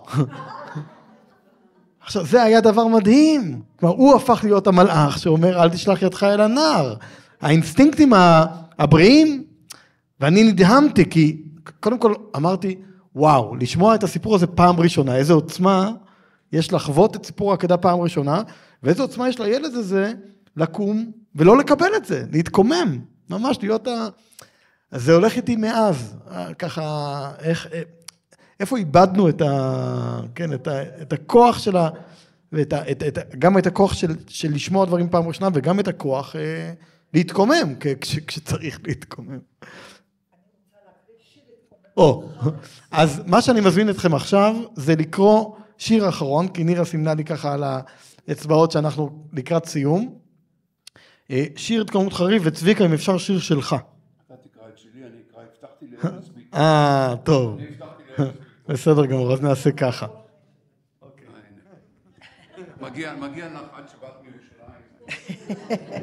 עכשיו, זה היה דבר מדהים. כלומר, הוא הפך להיות המלאך, שאומר, אל תשלח ידך אל הנער. האינסטינקטים הבריאים, ואני נדהמתי, כי קודם כל אמרתי, וואו, לשמוע את הסיפור הזה פעם ראשונה, איזו עוצמה יש לחוות את סיפור העקדה פעם ראשונה, ואיזו עוצמה יש לילד הזה לקום, ולא לקבל את זה, להתקומם, ממש להיות אז זה הולך איתי מאז, ככה, איפה איבדנו את הכוח שלה, גם את הכוח של לשמוע דברים פעם ראשונה, וגם את הכוח להתקומם, כשצריך להתקומם. אז מה שאני מזמין אתכם עכשיו, זה לקרוא שיר אחרון, כי נירה סימנה לי ככה על האצבעות שאנחנו לקראת סיום, שיר התקוממות חריף, וצביקה, אם אפשר שיר שלך. אתה תקרא את שלי, אני אקרא, הבטחתי להספיק. טוב. בסדר גמור, אז נעשה ככה. מגיע לך עד שבאת מירושלים.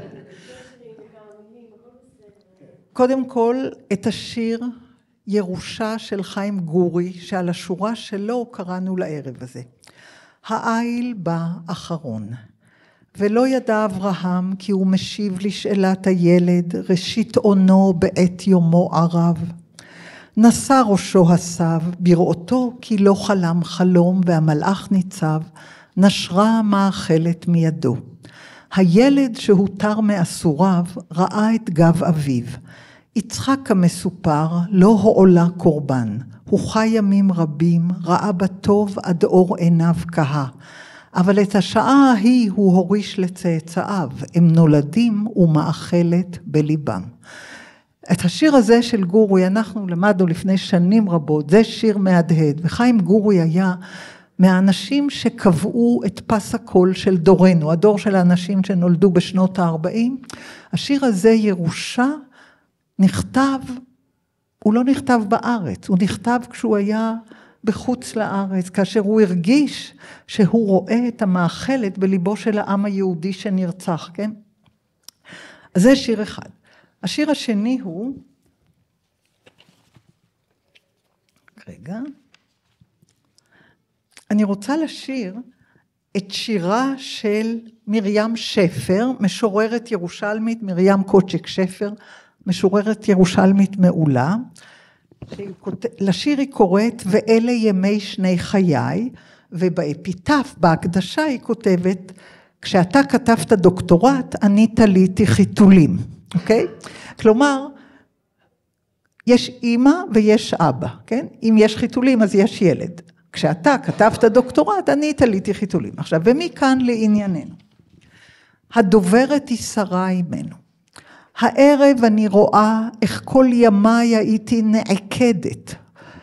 קודם כל, את השיר ירושה של חיים גורי, שעל השורה שלו קראנו לערב הזה. העיל בא אחרון. ולא ידע אברהם כי הוא משיב לשאלת הילד, ראשית עונו בעת יומו ערב. נשא ראשו הסב, בראותו כי לא חלם חלום והמלאך ניצב, נשרה מאכלת מידו. הילד שהותר מאסוריו ראה את גב אביו. יצחק המסופר לא הועלה קורבן, הוא חי ימים רבים, ראה בטוב עד אור עיניו כהה. אבל את השעה ההיא הוא הוריש לצאצאיו, הם נולדים ומאכלת בליבם. את השיר הזה של גורי אנחנו למדנו לפני שנים רבות, זה שיר מהדהד, וחיים גורי היה מהאנשים שקבעו את פס הקול של דורנו, הדור של האנשים שנולדו בשנות ה-40. השיר הזה, ירושה, נכתב, הוא לא נכתב בארץ, הוא נכתב כשהוא היה בחוץ לארץ, כאשר הוא הרגיש שהוא רואה את המאכלת בליבו של העם היהודי שנרצח, כן? אז זה שיר אחד. השיר השני הוא, רגע, אני רוצה לשיר את שירה של מרים שפר, משוררת ירושלמית, מרים קוצ'ק שפר, משוררת ירושלמית מעולה. לשיר היא קוראת, ואלה ימי שני חיי, ובאפיטף, בהקדשה היא כותבת, כשאתה כתבת דוקטורט, אני תליתי חיתולים, אוקיי? כלומר, יש אמא ויש אבא, כן? אם יש חיתולים אז יש ילד. כשאתה כתבת דוקטורט, אני תליתי חיתולים. עכשיו, ומכאן לענייננו. הדוברת היא שרה אימנו. הערב אני רואה איך כל ימיי הייתי נעקדת,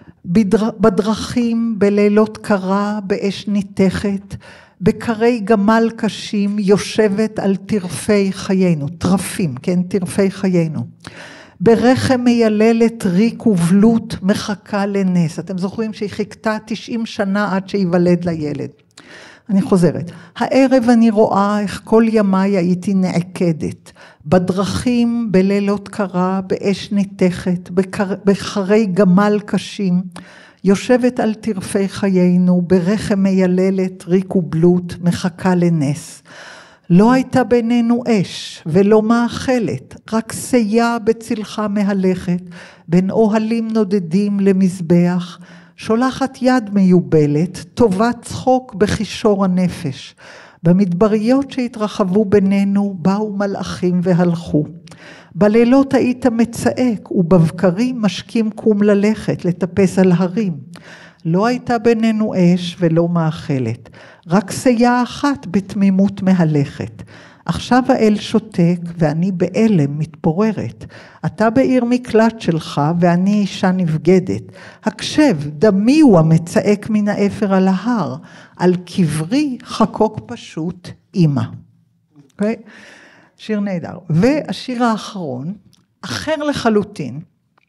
בדרכים, בלילות קרה, באש ניתכת, בקרי גמל קשים, יושבת על טרפי חיינו, טרפים, כן, טרפי חיינו. ברחם מייללת ריק ובלות מחכה לנס. אתם זוכרים שהיא חיכתה 90 שנה עד שיוולד לילד. אני חוזרת. הערב אני רואה איך כל ימיי הייתי נעקדת. בדרכים, בלילות קרה, באש ניתכת, בחרי גמל קשים. יושבת על טרפי חיינו, ברחם מייללת ריק ובלות מחכה לנס. לא הייתה בינינו אש ולא מאכלת, רק סייע בצלך מהלכת, בין אוהלים נודדים למזבח, שולחת יד מיובלת, טובת צחוק בחישור הנפש. במדבריות שהתרחבו בינינו באו מלאכים והלכו. בלילות היית מצעק ובבקרים משכים קום ללכת, לטפס על הרים. לא הייתה בינינו אש ולא מאכלת, רק סייע אחת בתמימות מהלכת. עכשיו האל שותק ואני באלם מתפוררת. אתה בעיר מקלט שלך ואני אישה נבגדת. הקשב, דמי הוא המצעק מן האפר על ההר. על קברי חקוק פשוט אמא. אוקיי? שיר נהדר. והשיר האחרון, אחר לחלוטין,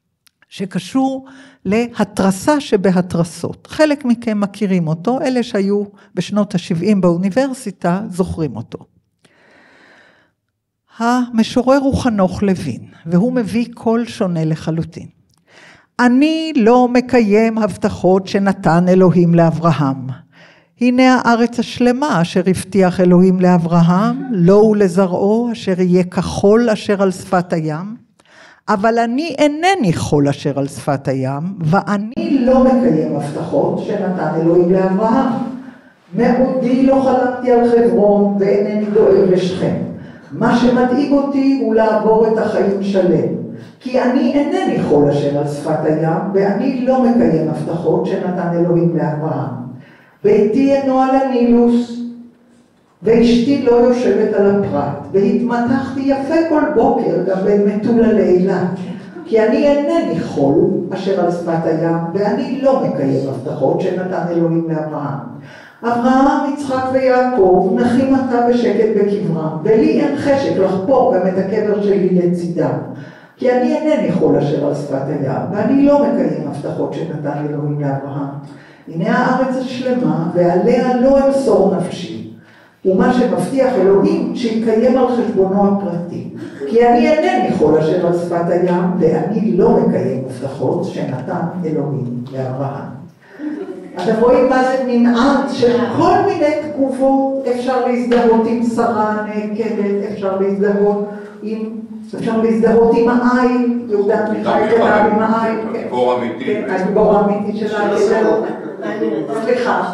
שקשור להתרסה שבהתרסות. חלק מכם מכירים אותו, אלה שהיו בשנות ה-70 באוניברסיטה זוכרים אותו. המשורר הוא חנוך לוין, והוא מביא קול שונה לחלוטין. אני לא מקיים הבטחות שנתן אלוהים לאברהם. הנה הארץ השלמה אשר הבטיח אלוהים לאברהם, לו ולזרעו אשר יהיה כחול אשר על שפת הים. אבל אני אינני חול אשר על שפת הים, ואני לא מקיים הבטחות שנתן אלוהים לאברהם. מעודי לא חלמתי על חברון ואינני דואג לשכם. מה שמדאיג אותי הוא לעבור את החיים שלם. כי אני אינני חול אשר על שפת הים, ואני לא מקיים הבטחות שנתן אלוהים לאברהם. ביתי אינו על הנילוס, ואשתי לא יושבת על הפרט, והתמתחתי יפה כל בוקר גם בין מטולה לאילת, כי אני אינני חול אשר על שפת הים, ואני לא מקיים הבטחות שנתן אלוהים לאברהם. אברהם, יצחק ויעקב נחים עתה בשקט בקברם, ולי אין חשק לחפור גם את הקבר שלי לצידם, כי אני אינני חול אשר על שפת הים, ואני לא מקיים הבטחות שנתן אלוהים לאברהם. הנה הארץ השלמה, ועליה לא אמסור נפשי. ומה שמבטיח אלוהים שיקיים על חשבונו הפרטי. כי אני אינני חול אשר על שפת הים, ואני לא מקיים הבטחות שנתן אלוהים לאברהם. אתם רואים מה זה מנעד של כל מיני תגובות, אפשר להזדהות עם שרה נעקדת, אפשר להזדהות עם העין, יהודה עמיחי כתב עם העין. הגיבור האמיתי. הגיבור האמיתי של העקדה. סליחה.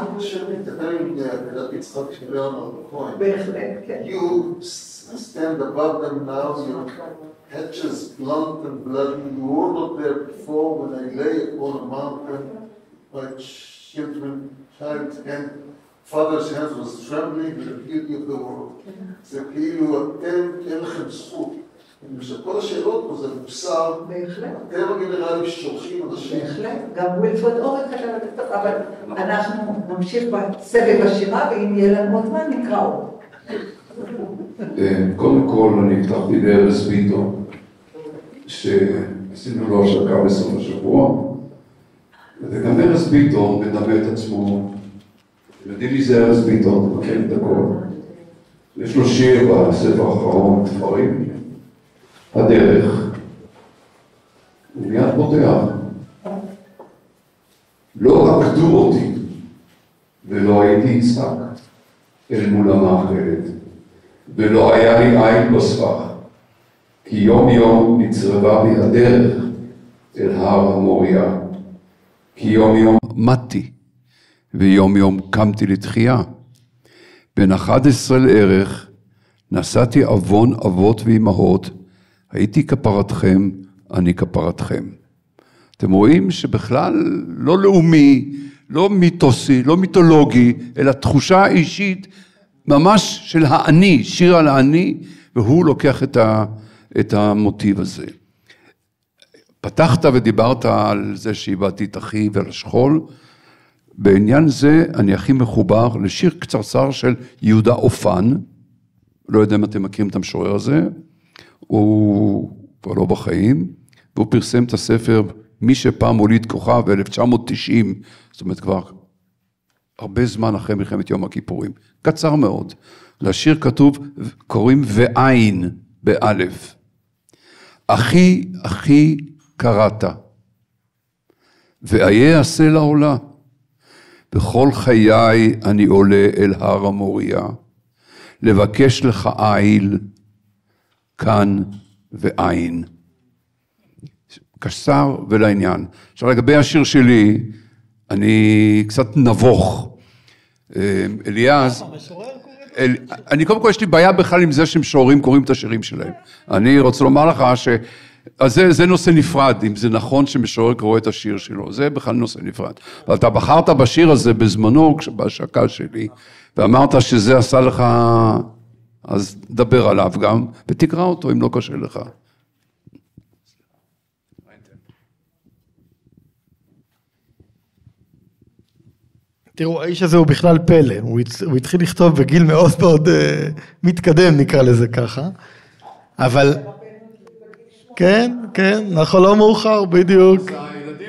בהחלט, כן. You stand above them now, your hedges blunt and bloody. You were not there before when I lay upon a mountain. My child's hand, father's hand was trembling with the beauty of the world. זה כאילו אתם, אין לכם זכות כל השאלות פה זה מוסר, בהחלט. אתם הגנרלים ששולחים אנשים. בהחלט, גם וילפרד אורן כתב את זה, אבל אנחנו נמשיך בסבב השירה, ואם יהיה לנו עוד זמן נקרא עוד. קודם כל אני הבטחתי לארז ביטון, שעשינו לו השקה בסוף השבוע, וגם ארז ביטון מדמה את עצמו, יודעים לי זה ארז ביטון, אתה מכיר את הכל. יש לו שיר בספר האחרון, תפרים, הדרך. הוא מיד פותח. לא רקדו אותי, ולא הייתי יצחק אל מול המאכלת, ולא היה לי עין בספח, כי יום יום נצרבה בי הדרך אל הר המוריה, כי יום יום מתתי, ויום יום קמתי לתחייה. בין 11 לערך נשאתי אבון אבות ואימהות, הייתי כפרתכם, אני כפרתכם. אתם רואים שבכלל לא לאומי, לא מיתוסי, לא מיתולוגי, אלא תחושה אישית ממש של האני, שיר על האני, והוא לוקח את המוטיב הזה. פתחת ודיברת על זה שאיבדתי את אחי ועל השכול, בעניין זה אני הכי מחובר לשיר קצרצר של יהודה אופן, לא יודע אם אתם מכירים את המשורר הזה, הוא כבר לא בחיים, והוא פרסם את הספר מי שפעם הוליד כוכב ב-1990, זאת אומרת כבר הרבה זמן אחרי מלחמת יום הכיפורים, קצר מאוד. לשיר כתוב, קוראים ועין באלף. אחי, אחי קראת, ואיה עשה לעולה. בכל חיי אני עולה אל הר המוריה, לבקש לך איל, כאן ועין. קצר ולעניין. עכשיו לגבי השיר שלי, אני קצת נבוך. אליעז, אני קודם כל יש לי בעיה בכלל עם זה שמשוררים קוראים את השירים שלהם. אני רוצה לומר לך אז זה נושא נפרד, אם זה נכון שמשורר קורא את השיר שלו, זה בכלל נושא נפרד. אבל אתה בחרת בשיר הזה בזמנו, בהשקה שלי, ואמרת שזה עשה לך, אז דבר עליו גם, ותקרא אותו אם לא קשה לך. תראו, האיש הזה הוא בכלל פלא, הוא התחיל לכתוב בגיל מאוד מאוד מתקדם, נקרא לזה ככה, אבל... כן, כן, נכון, לא מאוחר, בדיוק. אז הילדים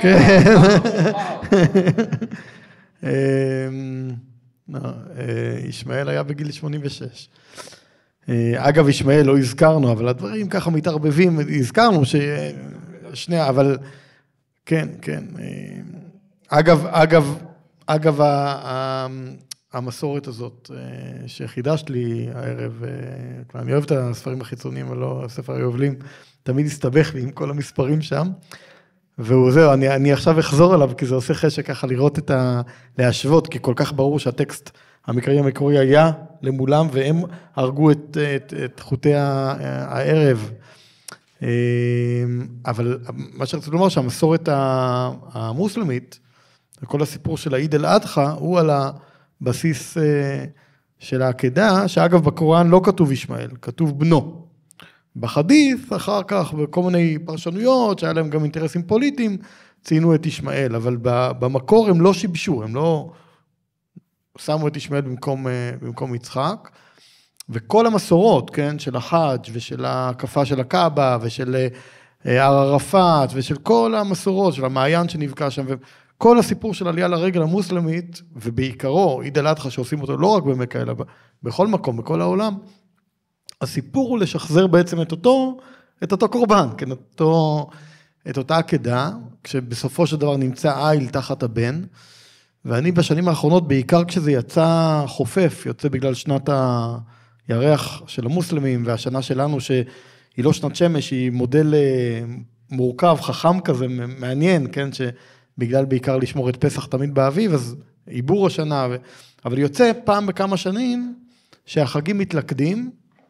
בגיל ישמעאל היה בגיל 86. אגב, ישמעאל לא הזכרנו, אבל הדברים ככה מתערבבים, הזכרנו ששני, אבל כן, כן. אגב, המסורת הזאת שחידשת לי הערב, אני אוהב את הספרים החיצוניים, אבל לא הספר היובלים, תמיד הסתבך לי עם כל המספרים שם, וזהו, אני עכשיו אחזור עליו, כי זה עושה חשק ככה לראות להשוות, כי כל כך ברור שהטקסט המקורי היה למולם, והם הרגו את חוטי הערב. אבל מה שרציתי לומר, שהמסורת המוסלמית, כל הסיפור של העיד אל אדחא, הוא על הבסיס של העקדה, שאגב בקוראן לא כתוב ישמעאל, כתוב בנו. בחדית' אחר כך, בכל מיני פרשנויות, שהיה להם גם אינטרסים פוליטיים, ציינו את ישמעאל, אבל במקור הם לא שיבשו, הם לא שמו את ישמעאל במקום יצחק, וכל המסורות, כן, של החאג' ושל ההקפה של הקאבה, ושל הר ערפאת, ושל כל המסורות, של המעיין שנבקע שם, כל הסיפור של עלייה לרגל המוסלמית, ובעיקרו, עיד אל אדחא שעושים אותו לא רק במכה, אלא בכל מקום, בכל העולם, הסיפור הוא לשחזר בעצם את אותו קורבן, כן, את אותה עקדה, כשבסופו של דבר נמצא איל תחת הבן, ואני בשנים האחרונות, בעיקר כשזה יצא חופף, יוצא בגלל שנת הירח של המוסלמים, והשנה שלנו שהיא לא שנת שמש, היא מודל מורכב, חכם כזה, מעניין, כן, שבגלל בעיקר לשמור את פסח תמיד באביב, אז עיבור השנה, אבל יוצא פעם בכמה שנים, שהחגים מתלכדים,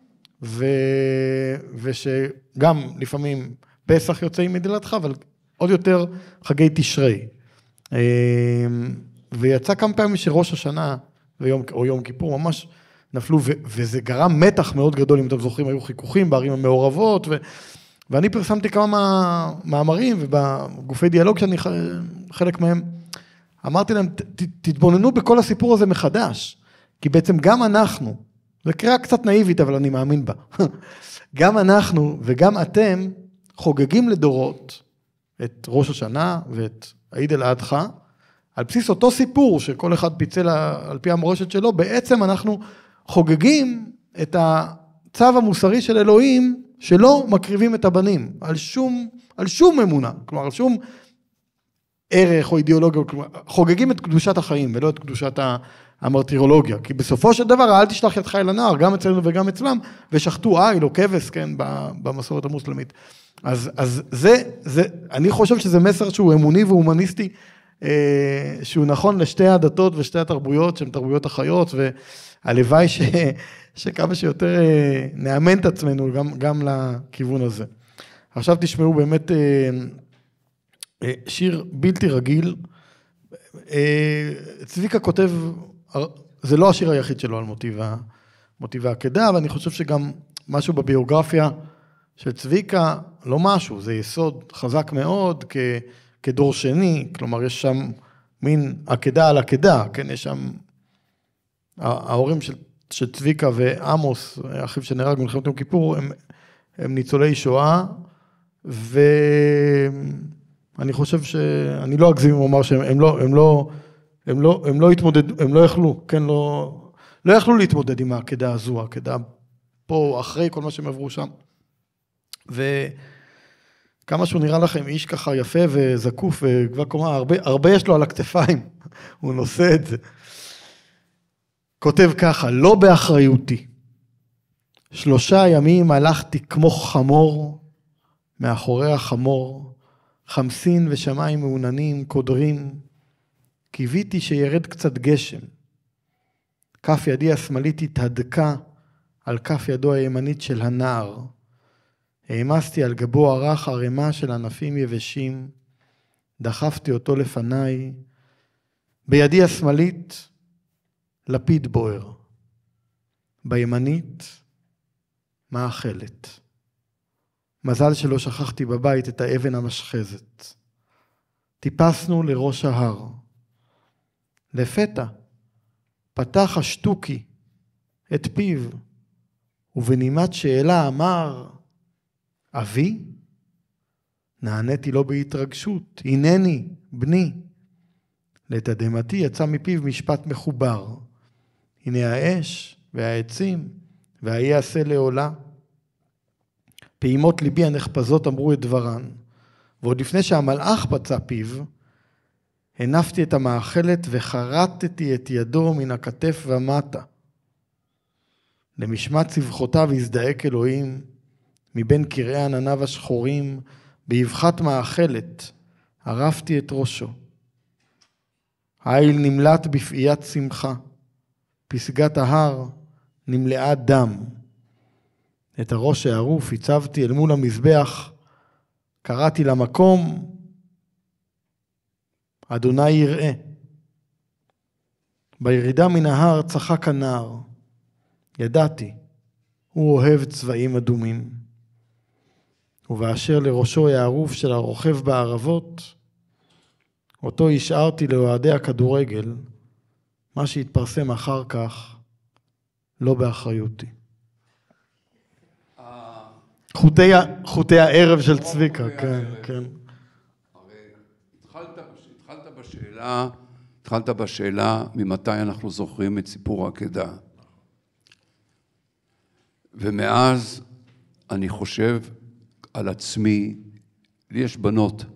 ושגם לפעמים פסח יוצא עם עיד אל אדחא, אבל עוד יותר חגי תשרי. ויצא כמה פעמים שראש השנה, או יום כיפור, ממש נפלו, וזה גרם מתח מאוד גדול, אם אתם זוכרים, היו חיכוכים בערים המעורבות, ואני פרסמתי כמה מאמרים, ובגופי דיאלוג שאני חלק מהם, אמרתי להם, תתבוננו בכל הסיפור הזה מחדש, כי בעצם גם אנחנו, זה קריאה קצת נאיבית, אבל אני מאמין בה, גם אנחנו וגם אתם חוגגים לדורות את ראש השנה ואת עיד אל אדחא, על בסיס אותו סיפור שכל אחד פיצל על פי המורשת שלו, בעצם אנחנו חוגגים את הצו המוסרי של אלוהים, שלא מקריבים את הבנים, על שום אמונה, כלומר על שום ערך או אידיאולוגיה, חוגגים את קדושת החיים ולא את קדושת המרטירולוגיה, כי בסופו של דבר, אל תשלח ידך אל הנער, גם אצלנו וגם אצלם, ושחטו עיל או כבש, כן, במסורת המוסלמית. אז אני חושב שזה מסר שהוא אמוני והומניסטי, שהוא נכון לשתי הדתות ושתי התרבויות, שהן תרבויות החיות, והלוואי שכמה שיותר נאמן את עצמנו גם לכיוון הזה. עכשיו תשמעו באמת שיר בלתי רגיל, צביקה כותב, זה לא השיר היחיד שלו על מוטיב העקדה, אבל אני חושב שגם משהו בביוגרפיה של צביקה, לא משהו, זה יסוד חזק מאוד כדור שני, כלומר יש שם מין עקדה על עקדה, כן, יש שם, ההורים של צביקה ועמוס, אחיו שנהרג במלחמת יום כיפור, הם ניצולי שואה, ואני חושב שאני לא אגזים ואומר שהם לא התמודדו, הם לא יכלו, כן, לא יכלו להתמודד עם העקדה הזו, העקדה פה אחרי כל מה שהם עברו שם. וכמה שהוא נראה לכם איש ככה יפה וזקוף וגבוה קומה, הרבה יש לו על הכתפיים, הוא נושא את זה. כותב ככה, לא באחריותי, 3 ימים הלכתי כמו חמור, מאחורי החמור, חמסין ושמיים מעוננים, קודרים, קיוויתי שירד קצת גשם, כף ידי השמאלית התהדקה על כף ידו הימנית של הנער, העמסתי על גבו הרך ערימה של ענפים יבשים, דחפתי אותו לפניי, בידי השמאלית לפיד בוער, בימנית מאכלת. מזל שלא שכחתי בבית את האבן המשחזת. טיפסנו לראש ההר. לפתע פתח השטוקי את פיו, ובנימת שאלה אמר, אבי? נעניתי לו בהתרגשות, הנני, בני. לתדהמתי יצא מפיו משפט מחובר. הנה האש והעצים והאי עשה לעולה. פעימות ליבי הנחפזות אמרו את דברן, ועוד לפני שהמלאך פצע פיו, הנפתי את המאכלת וחרטתי את ידו מן הכתף ומטה. למשמע צווחותיו הזדעק אלוהים, מבין קרעי ענניו השחורים, באבחת מאכלת, ערפתי את ראשו. העיל נמלט בפעיית שמחה, פסגת ההר נמלאה דם. את הראש הערוף הצבתי אל מול המזבח, קראתי למקום, אדוני יראה. בירידה מן ההר צחק הנער, ידעתי, הוא אוהב צבעים אדומים. ובאשר לראשו הערוף של הרוכב בערבות, אותו השארתי לאוהדי הכדורגל, מה שהתפרסם אחר כך, לא באחריותי. חוטי הערב של צביקה, כן, כן. הרי התחלת בשאלה ממתי אנחנו זוכרים את סיפור העקדה. ומאז אני חושב על עצמי, לי יש בנות,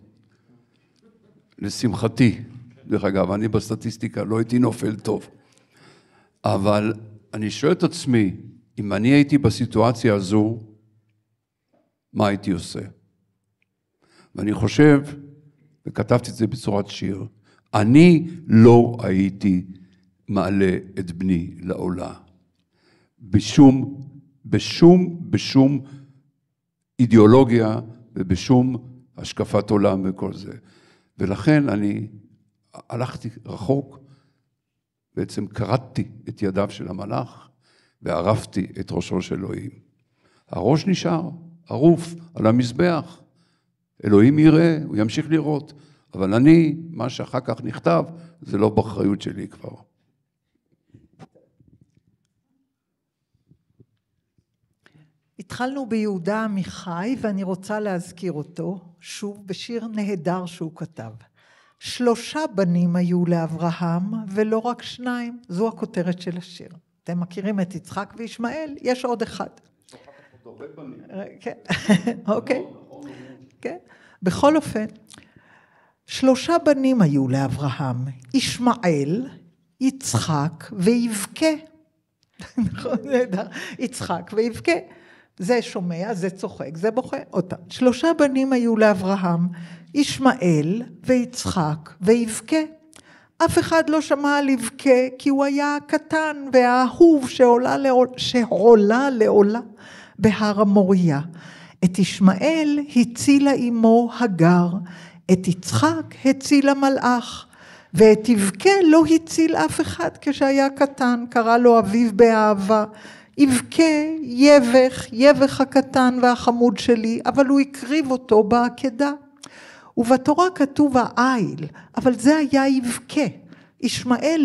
לשמחתי, דרך אגב, אני בסטטיסטיקה לא הייתי נופל טוב, אבל אני שואל את עצמי, אם אני הייתי בסיטואציה הזו, מה הייתי עושה? ואני חושב, וכתבתי את זה בצורת שיר, אני לא הייתי מעלה את בני לעולה, בשום אידיאולוגיה ובשום השקפת עולם וכל זה. ולכן אני הלכתי רחוק, בעצם קרדתי את ידיו של המלאך, וערפתי את ראשו של אלוהים. הראש נשאר, ערוף, על המזבח. אלוהים יראה, הוא ימשיך לראות. אבל אני, מה שאחר כך נכתב, זה לא באחריות שלי כבר. התחלנו ביהודה עמיחי, ואני רוצה להזכיר אותו, שוב בשיר נהדר שהוא כתב. 3 בנים היו לאברהם, ולא רק 2, זו הכותרת של השיר. אתם מכירים את יצחק וישמעאל, יש עוד אחד. כן, אוקיי. בכל אופן, 3 בנים היו לאברהם, ישמעאל, יצחק ויבכה. נכון, נהדר, יצחק ויבכה. זה שומע, זה צוחק, זה בוכה. אותם. 3 בנים היו לאברהם, ישמעאל ויצחק ויבכה. אף אחד לא שמע על יבכה, כי הוא היה קטן והאהוב שעולה לעולה בהר המוריה. את ישמעאל הצילה אמו הגר, את יצחק הצילה מלאך, ואת יבכה לא הציל אף אחד כשהיה קטן, קרא לו אביו באהבה. יבכה יבך הקטן והחמוד שלי, אבל הוא הקריב אותו בעקדה. ובתורה כתוב העיל, אבל זה היה יבכה. ישמעאל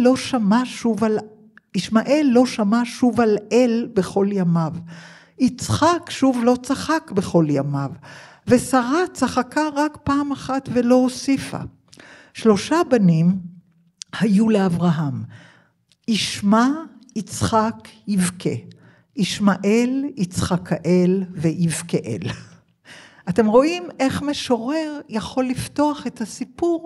לא שמע שוב על אל בכל ימיו. יצחק שוב לא צחק בכל ימיו. ושרה צחקה רק פעם אחת ולא הוסיפה. 3 בנים היו לאברהם. ישמע, יצחק, יבכה. ישמעאל, יצחקאל ויבכאל. אתם רואים איך משורר יכול לפתוח את הסיפור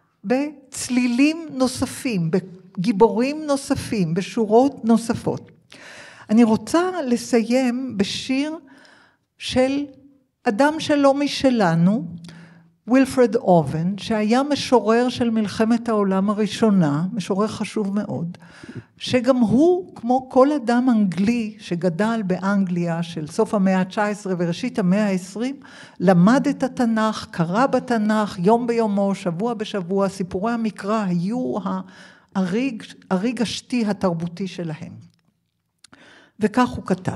בצלילים נוספים, בגיבורים נוספים, בשורות נוספות. אני רוצה לסיים בשיר של אדם שלא משלנו, וילפרד אובן, שהיה משורר של מלחמת העולם הראשונה, משורר חשוב מאוד, שגם הוא, כמו כל אדם אנגלי שגדל באנגליה של סוף המאה ה-19 וראשית המאה ה-20, למד את התנ"ך, קרא בתנ"ך יום ביומו, שבוע בשבוע, סיפורי המקרא היו הריג השתי התרבותי שלהם. וכך הוא כתב,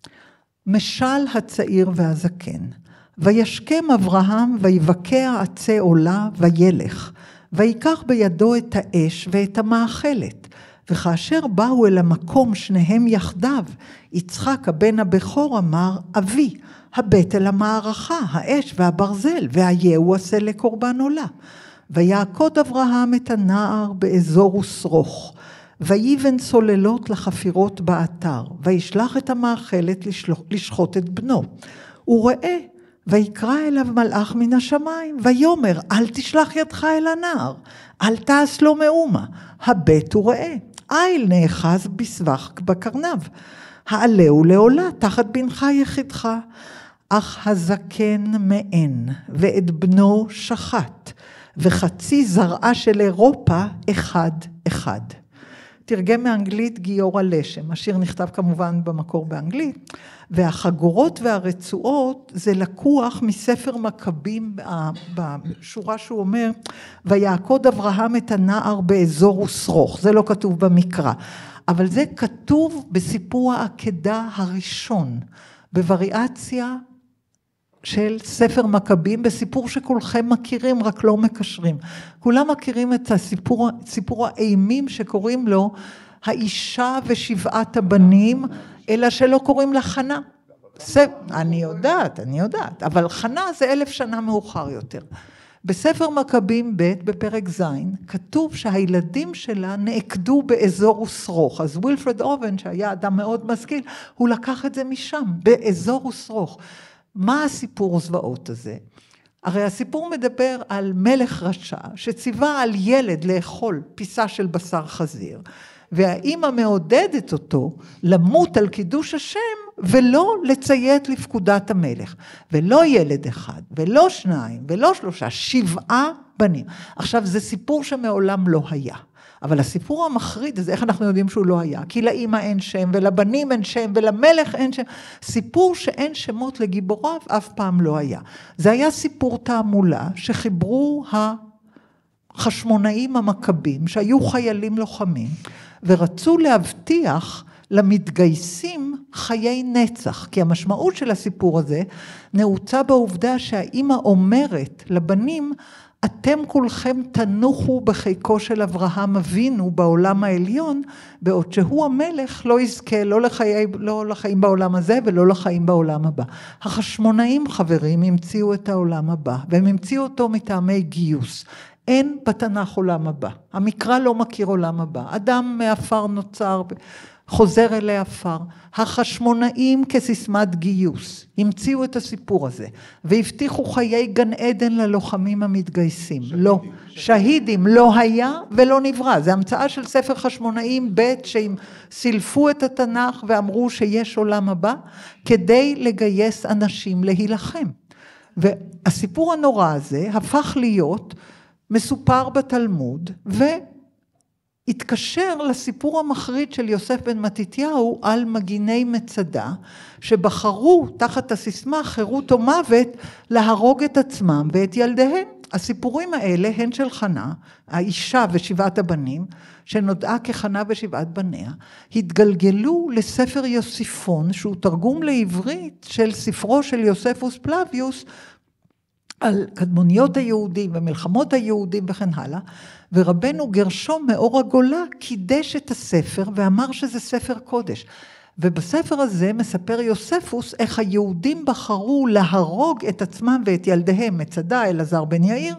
משל הצעיר והזקן, וישכם אברהם ויבקע עצי עולה וילך, ויקח בידו את האש ואת המאכלת, וכאשר באו אל המקום שניהם יחדיו, יצחק הבן הבכור אמר, אבי, הבט אל המערכה, האש והברזל, והיהו עשה לקורבן עולה. ויעקוד אברהם את הנער באזור ושרוך, ויבן סוללות לחפירות באתר, וישלח את המאכלת לשחוט את בנו. וראה, ויקרא אליו מלאך מן השמיים, ויאמר, אל תשלח ידך אל הנער, אל תעש לו מאומה, הבט וראה, איל נאחז בסבך בקרניו, העלהו לעולה תחת בנך יחידך, אך הזקן מאן, ואת בנו שחט, וחצי זרעה של אירופה אחד אחד. תרגם מאנגלית גיורא לשם, השיר נכתב כמובן במקור באנגלית, והחגורות והרצועות זה לקוח מספר מכבים בשורה שהוא אומר, ויעקוד אברהם את הנער באזור ושרוך, זה לא כתוב במקרא, אבל זה כתוב בסיפור העקדה הראשון, בווריאציה של ספר מכבים, בסיפור שכולכם מכירים, רק לא מקשרים. כולם מכירים את סיפור האימים שקוראים לו, האישה ושבעת הבנים, אלא שלא קוראים לה חנה. אני יודעת, אבל חנה זה 1000 שנה מאוחר יותר. בספר מכבים ב' בפרק ז', כתוב שהילדים שלה נעקדו באזור ושרוך. אז וילפרד אובן, שהיה אדם מאוד משכיל, הוא לקח את זה משם, באזור ושרוך. מה הסיפור זוועות הזה? הרי הסיפור מדבר על מלך רשע שציווה על ילד לאכול פיסה של בשר חזיר, והאימא מעודדת אותו למות על קידוש השם ולא לציית לפקודת המלך. ולא ילד אחד, ולא 2, ולא 3, 7 בנים. עכשיו זה סיפור שמעולם לא היה. אבל הסיפור המחריד הזה, איך אנחנו יודעים שהוא לא היה? כי לאמא אין שם, ולבנים אין שם, ולמלך אין שם. סיפור שאין שמות לגיבוריו אף פעם לא היה. זה היה סיפור תעמולה שחיברו החשמונאים המכבים, שהיו חיילים לוחמים, ורצו להבטיח למתגייסים חיי נצח, כי המשמעות של הסיפור הזה נעוצה בעובדה שהאימא אומרת לבנים, אתם כולכם תנוחו בחיקו של אברהם אבינו בעולם העליון, בעוד שהוא המלך לא יזכה לא לחיים בעולם הזה ולא לחיים בעולם הבא. החשמונאים חברים המציאו את העולם הבא, והם המציאו אותו מטעמי גיוס. אין בתנ"ך עולם הבא, המקרא לא מכיר עולם הבא, אדם מעפר נוצר, חוזר אלי עפר. החשמונאים כסיסמת גיוס המציאו את הסיפור הזה והבטיחו חיי גן עדן ללוחמים המתגייסים. לא, שהידים לא היה ולא נברא. זה המצאה של ספר חשמונאים ב' שהם סילפו את התנ"ך ואמרו שיש עולם הבא כדי לגייס אנשים להילחם. והסיפור הנורא הזה הפך להיות מסופר בתלמוד התקשר לסיפור המחריד של יוסף בן מתתיהו על מגיני מצדה, שבחרו תחת הסיסמה חירות או מוות להרוג את עצמם ואת ילדיהם. הסיפורים האלה הן של חנה, האישה ושבעת הבנים, שנודעה כחנה ושבעת בניה, התגלגלו לספר יוסיפון, שהוא תרגום לעברית של ספרו של יוספוס פלביוס, על קדמוניות היהודים ומלחמות היהודים וכן הלאה, ורבנו גרשום מאור הגולה קידש את הספר ואמר שזה ספר קודש. ובספר הזה מספר יוספוס איך היהודים בחרו להרוג את עצמם ואת ילדיהם, מצדה, אלעזר בן יאיר,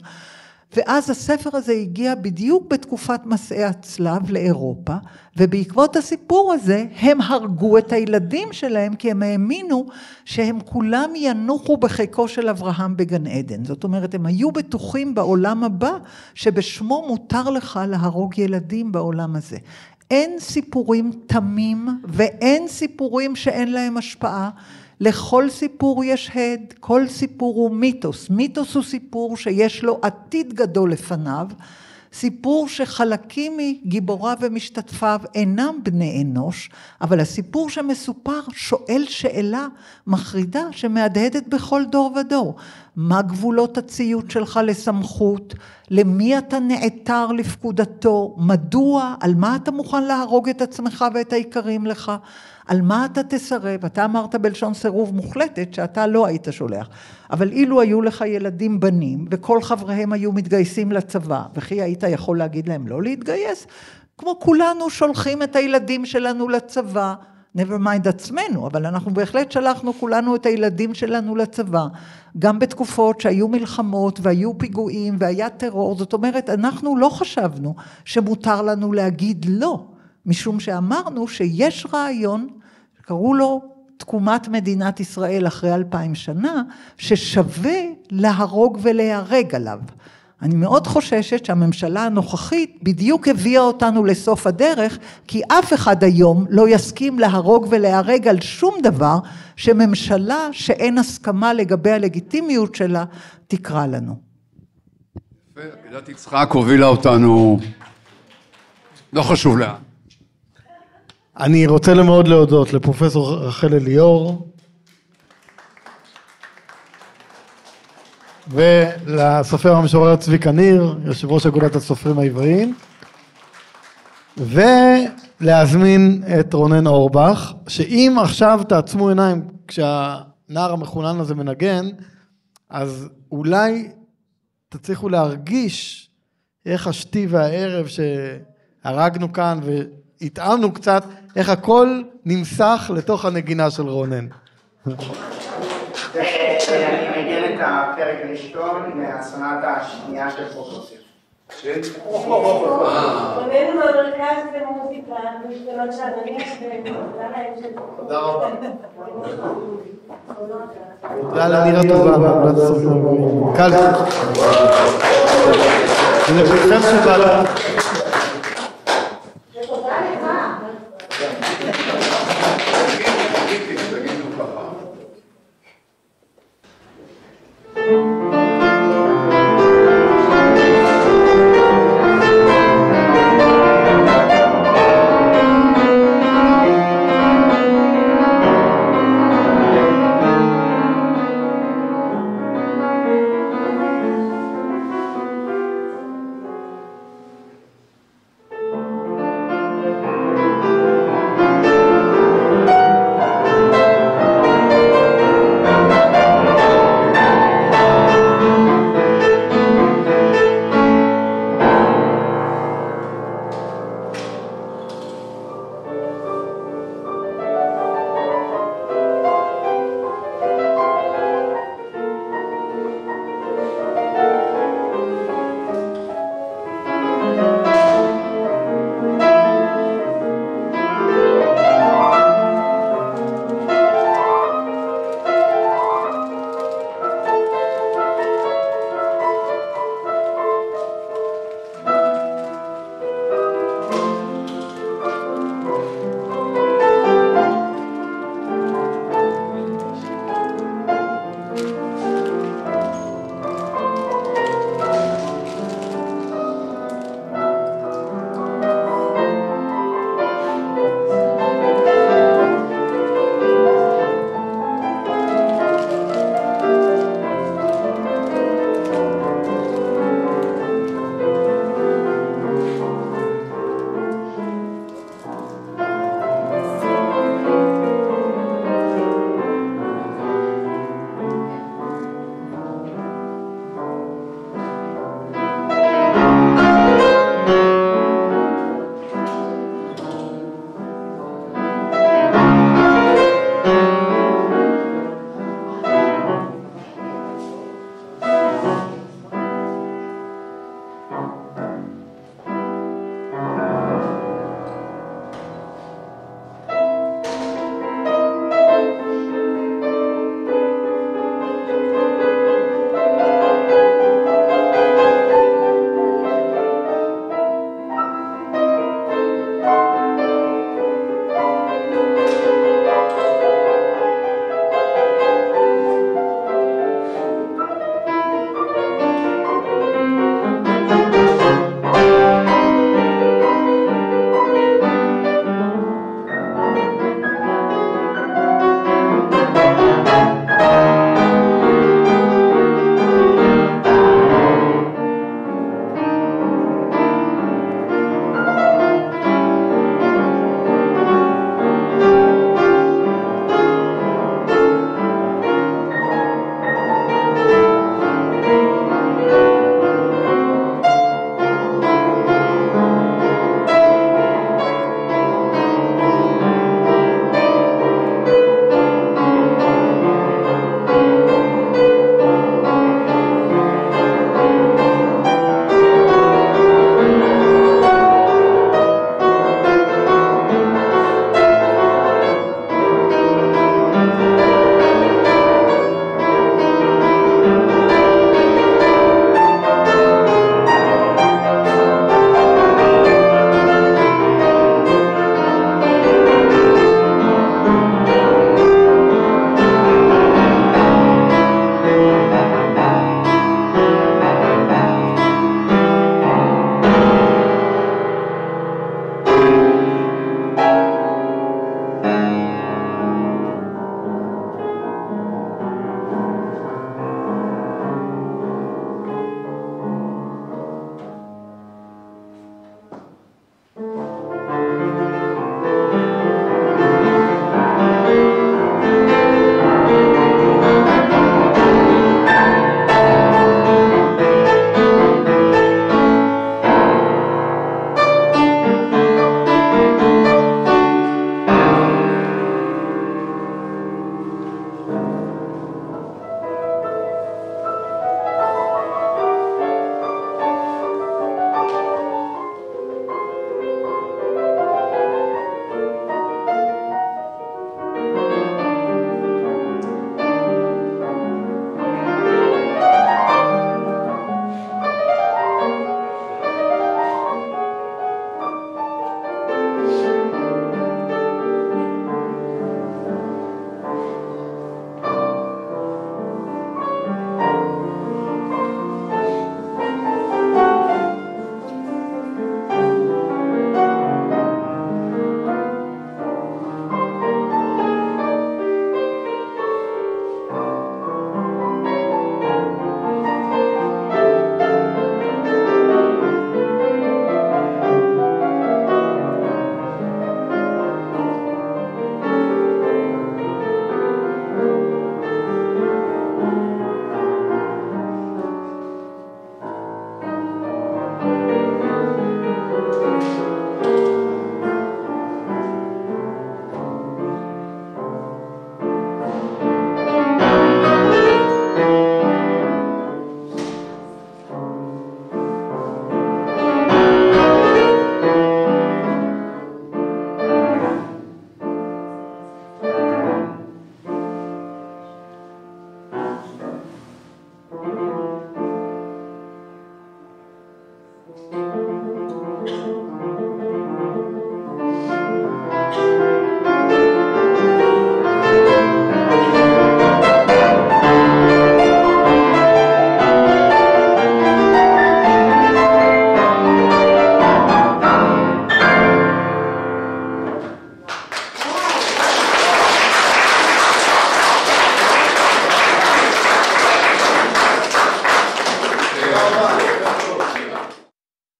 ואז הספר הזה הגיע בדיוק בתקופת מסעי הצלב לאירופה, ובעקבות הסיפור הזה הם הרגו את הילדים שלהם, כי הם האמינו שהם כולם ינוחו בחיקו של אברהם בגן עדן. זאת אומרת, הם היו בטוחים בעולם הבא, שבשמו מותר לך להרוג ילדים בעולם הזה. אין סיפורים תמים, ואין סיפורים שאין להם השפעה. לכל סיפור יש הד, כל סיפור הוא מיתוס. מיתוס הוא סיפור שיש לו עתיד גדול לפניו, סיפור שחלקים מגיבוריו ומשתתפיו אינם בני אנוש, אבל הסיפור שמסופר שואל שאלה מחרידה שמהדהדת בכל דור ודור. מה גבולות הציות שלך לסמכות? למי אתה נעתר לפקודתו? מדוע? על מה אתה מוכן להרוג את עצמך ואת העיקרים לך? על מה אתה תסרב? אתה אמרת בלשון סירוב מוחלטת שאתה לא היית שולח. אבל אילו היו לך ילדים בנים, וכל חבריהם היו מתגייסים לצבא, וכי היית יכול להגיד להם לא להתגייס, כמו כולנו שולחים את הילדים שלנו לצבא, never mind עצמנו, אבל אנחנו בהחלט שלחנו כולנו את הילדים שלנו לצבא, גם בתקופות שהיו מלחמות והיו פיגועים והיה טרור. זאת אומרת, אנחנו לא חשבנו שמותר לנו להגיד לא, משום שאמרנו שיש רעיון, קראו לו תקומת מדינת ישראל אחרי 2000 שנה, ששווה להרוג ולהיהרג עליו. אני מאוד חוששת שהממשלה הנוכחית בדיוק הביאה אותנו לסוף הדרך, כי אף אחד היום לא יסכים להרוג ולהיהרג על שום דבר, שממשלה שאין הסכמה לגבי הלגיטימיות שלה תקרא לנו. עקדת יצחק הובילה אותנו, לא חשוב לאן. אני רוצה מאוד להודות לפרופסור רחל אליאור, ולסופר המשורר צביקה ניר, יושב ראש אגודת הסופרים העבריים, ולהזמין את רונן אורבך, שאם עכשיו תעצמו עיניים כשהנער המחונן הזה מנגן, אז אולי תצליחו להרגיש איך השתי והערב שהרגנו כאן והתאמנו קצת, איך הכל נמסך לתוך הנגינה של רונן. אני מגיע את הפרק הראשון מהסונטה השנייה של פרוקופייב. רונן הוא המרכז למוזיקה, משתנות שעדנית תודה רבה. תודה לניר הטובה. קל. הנה, בכם שבאלה.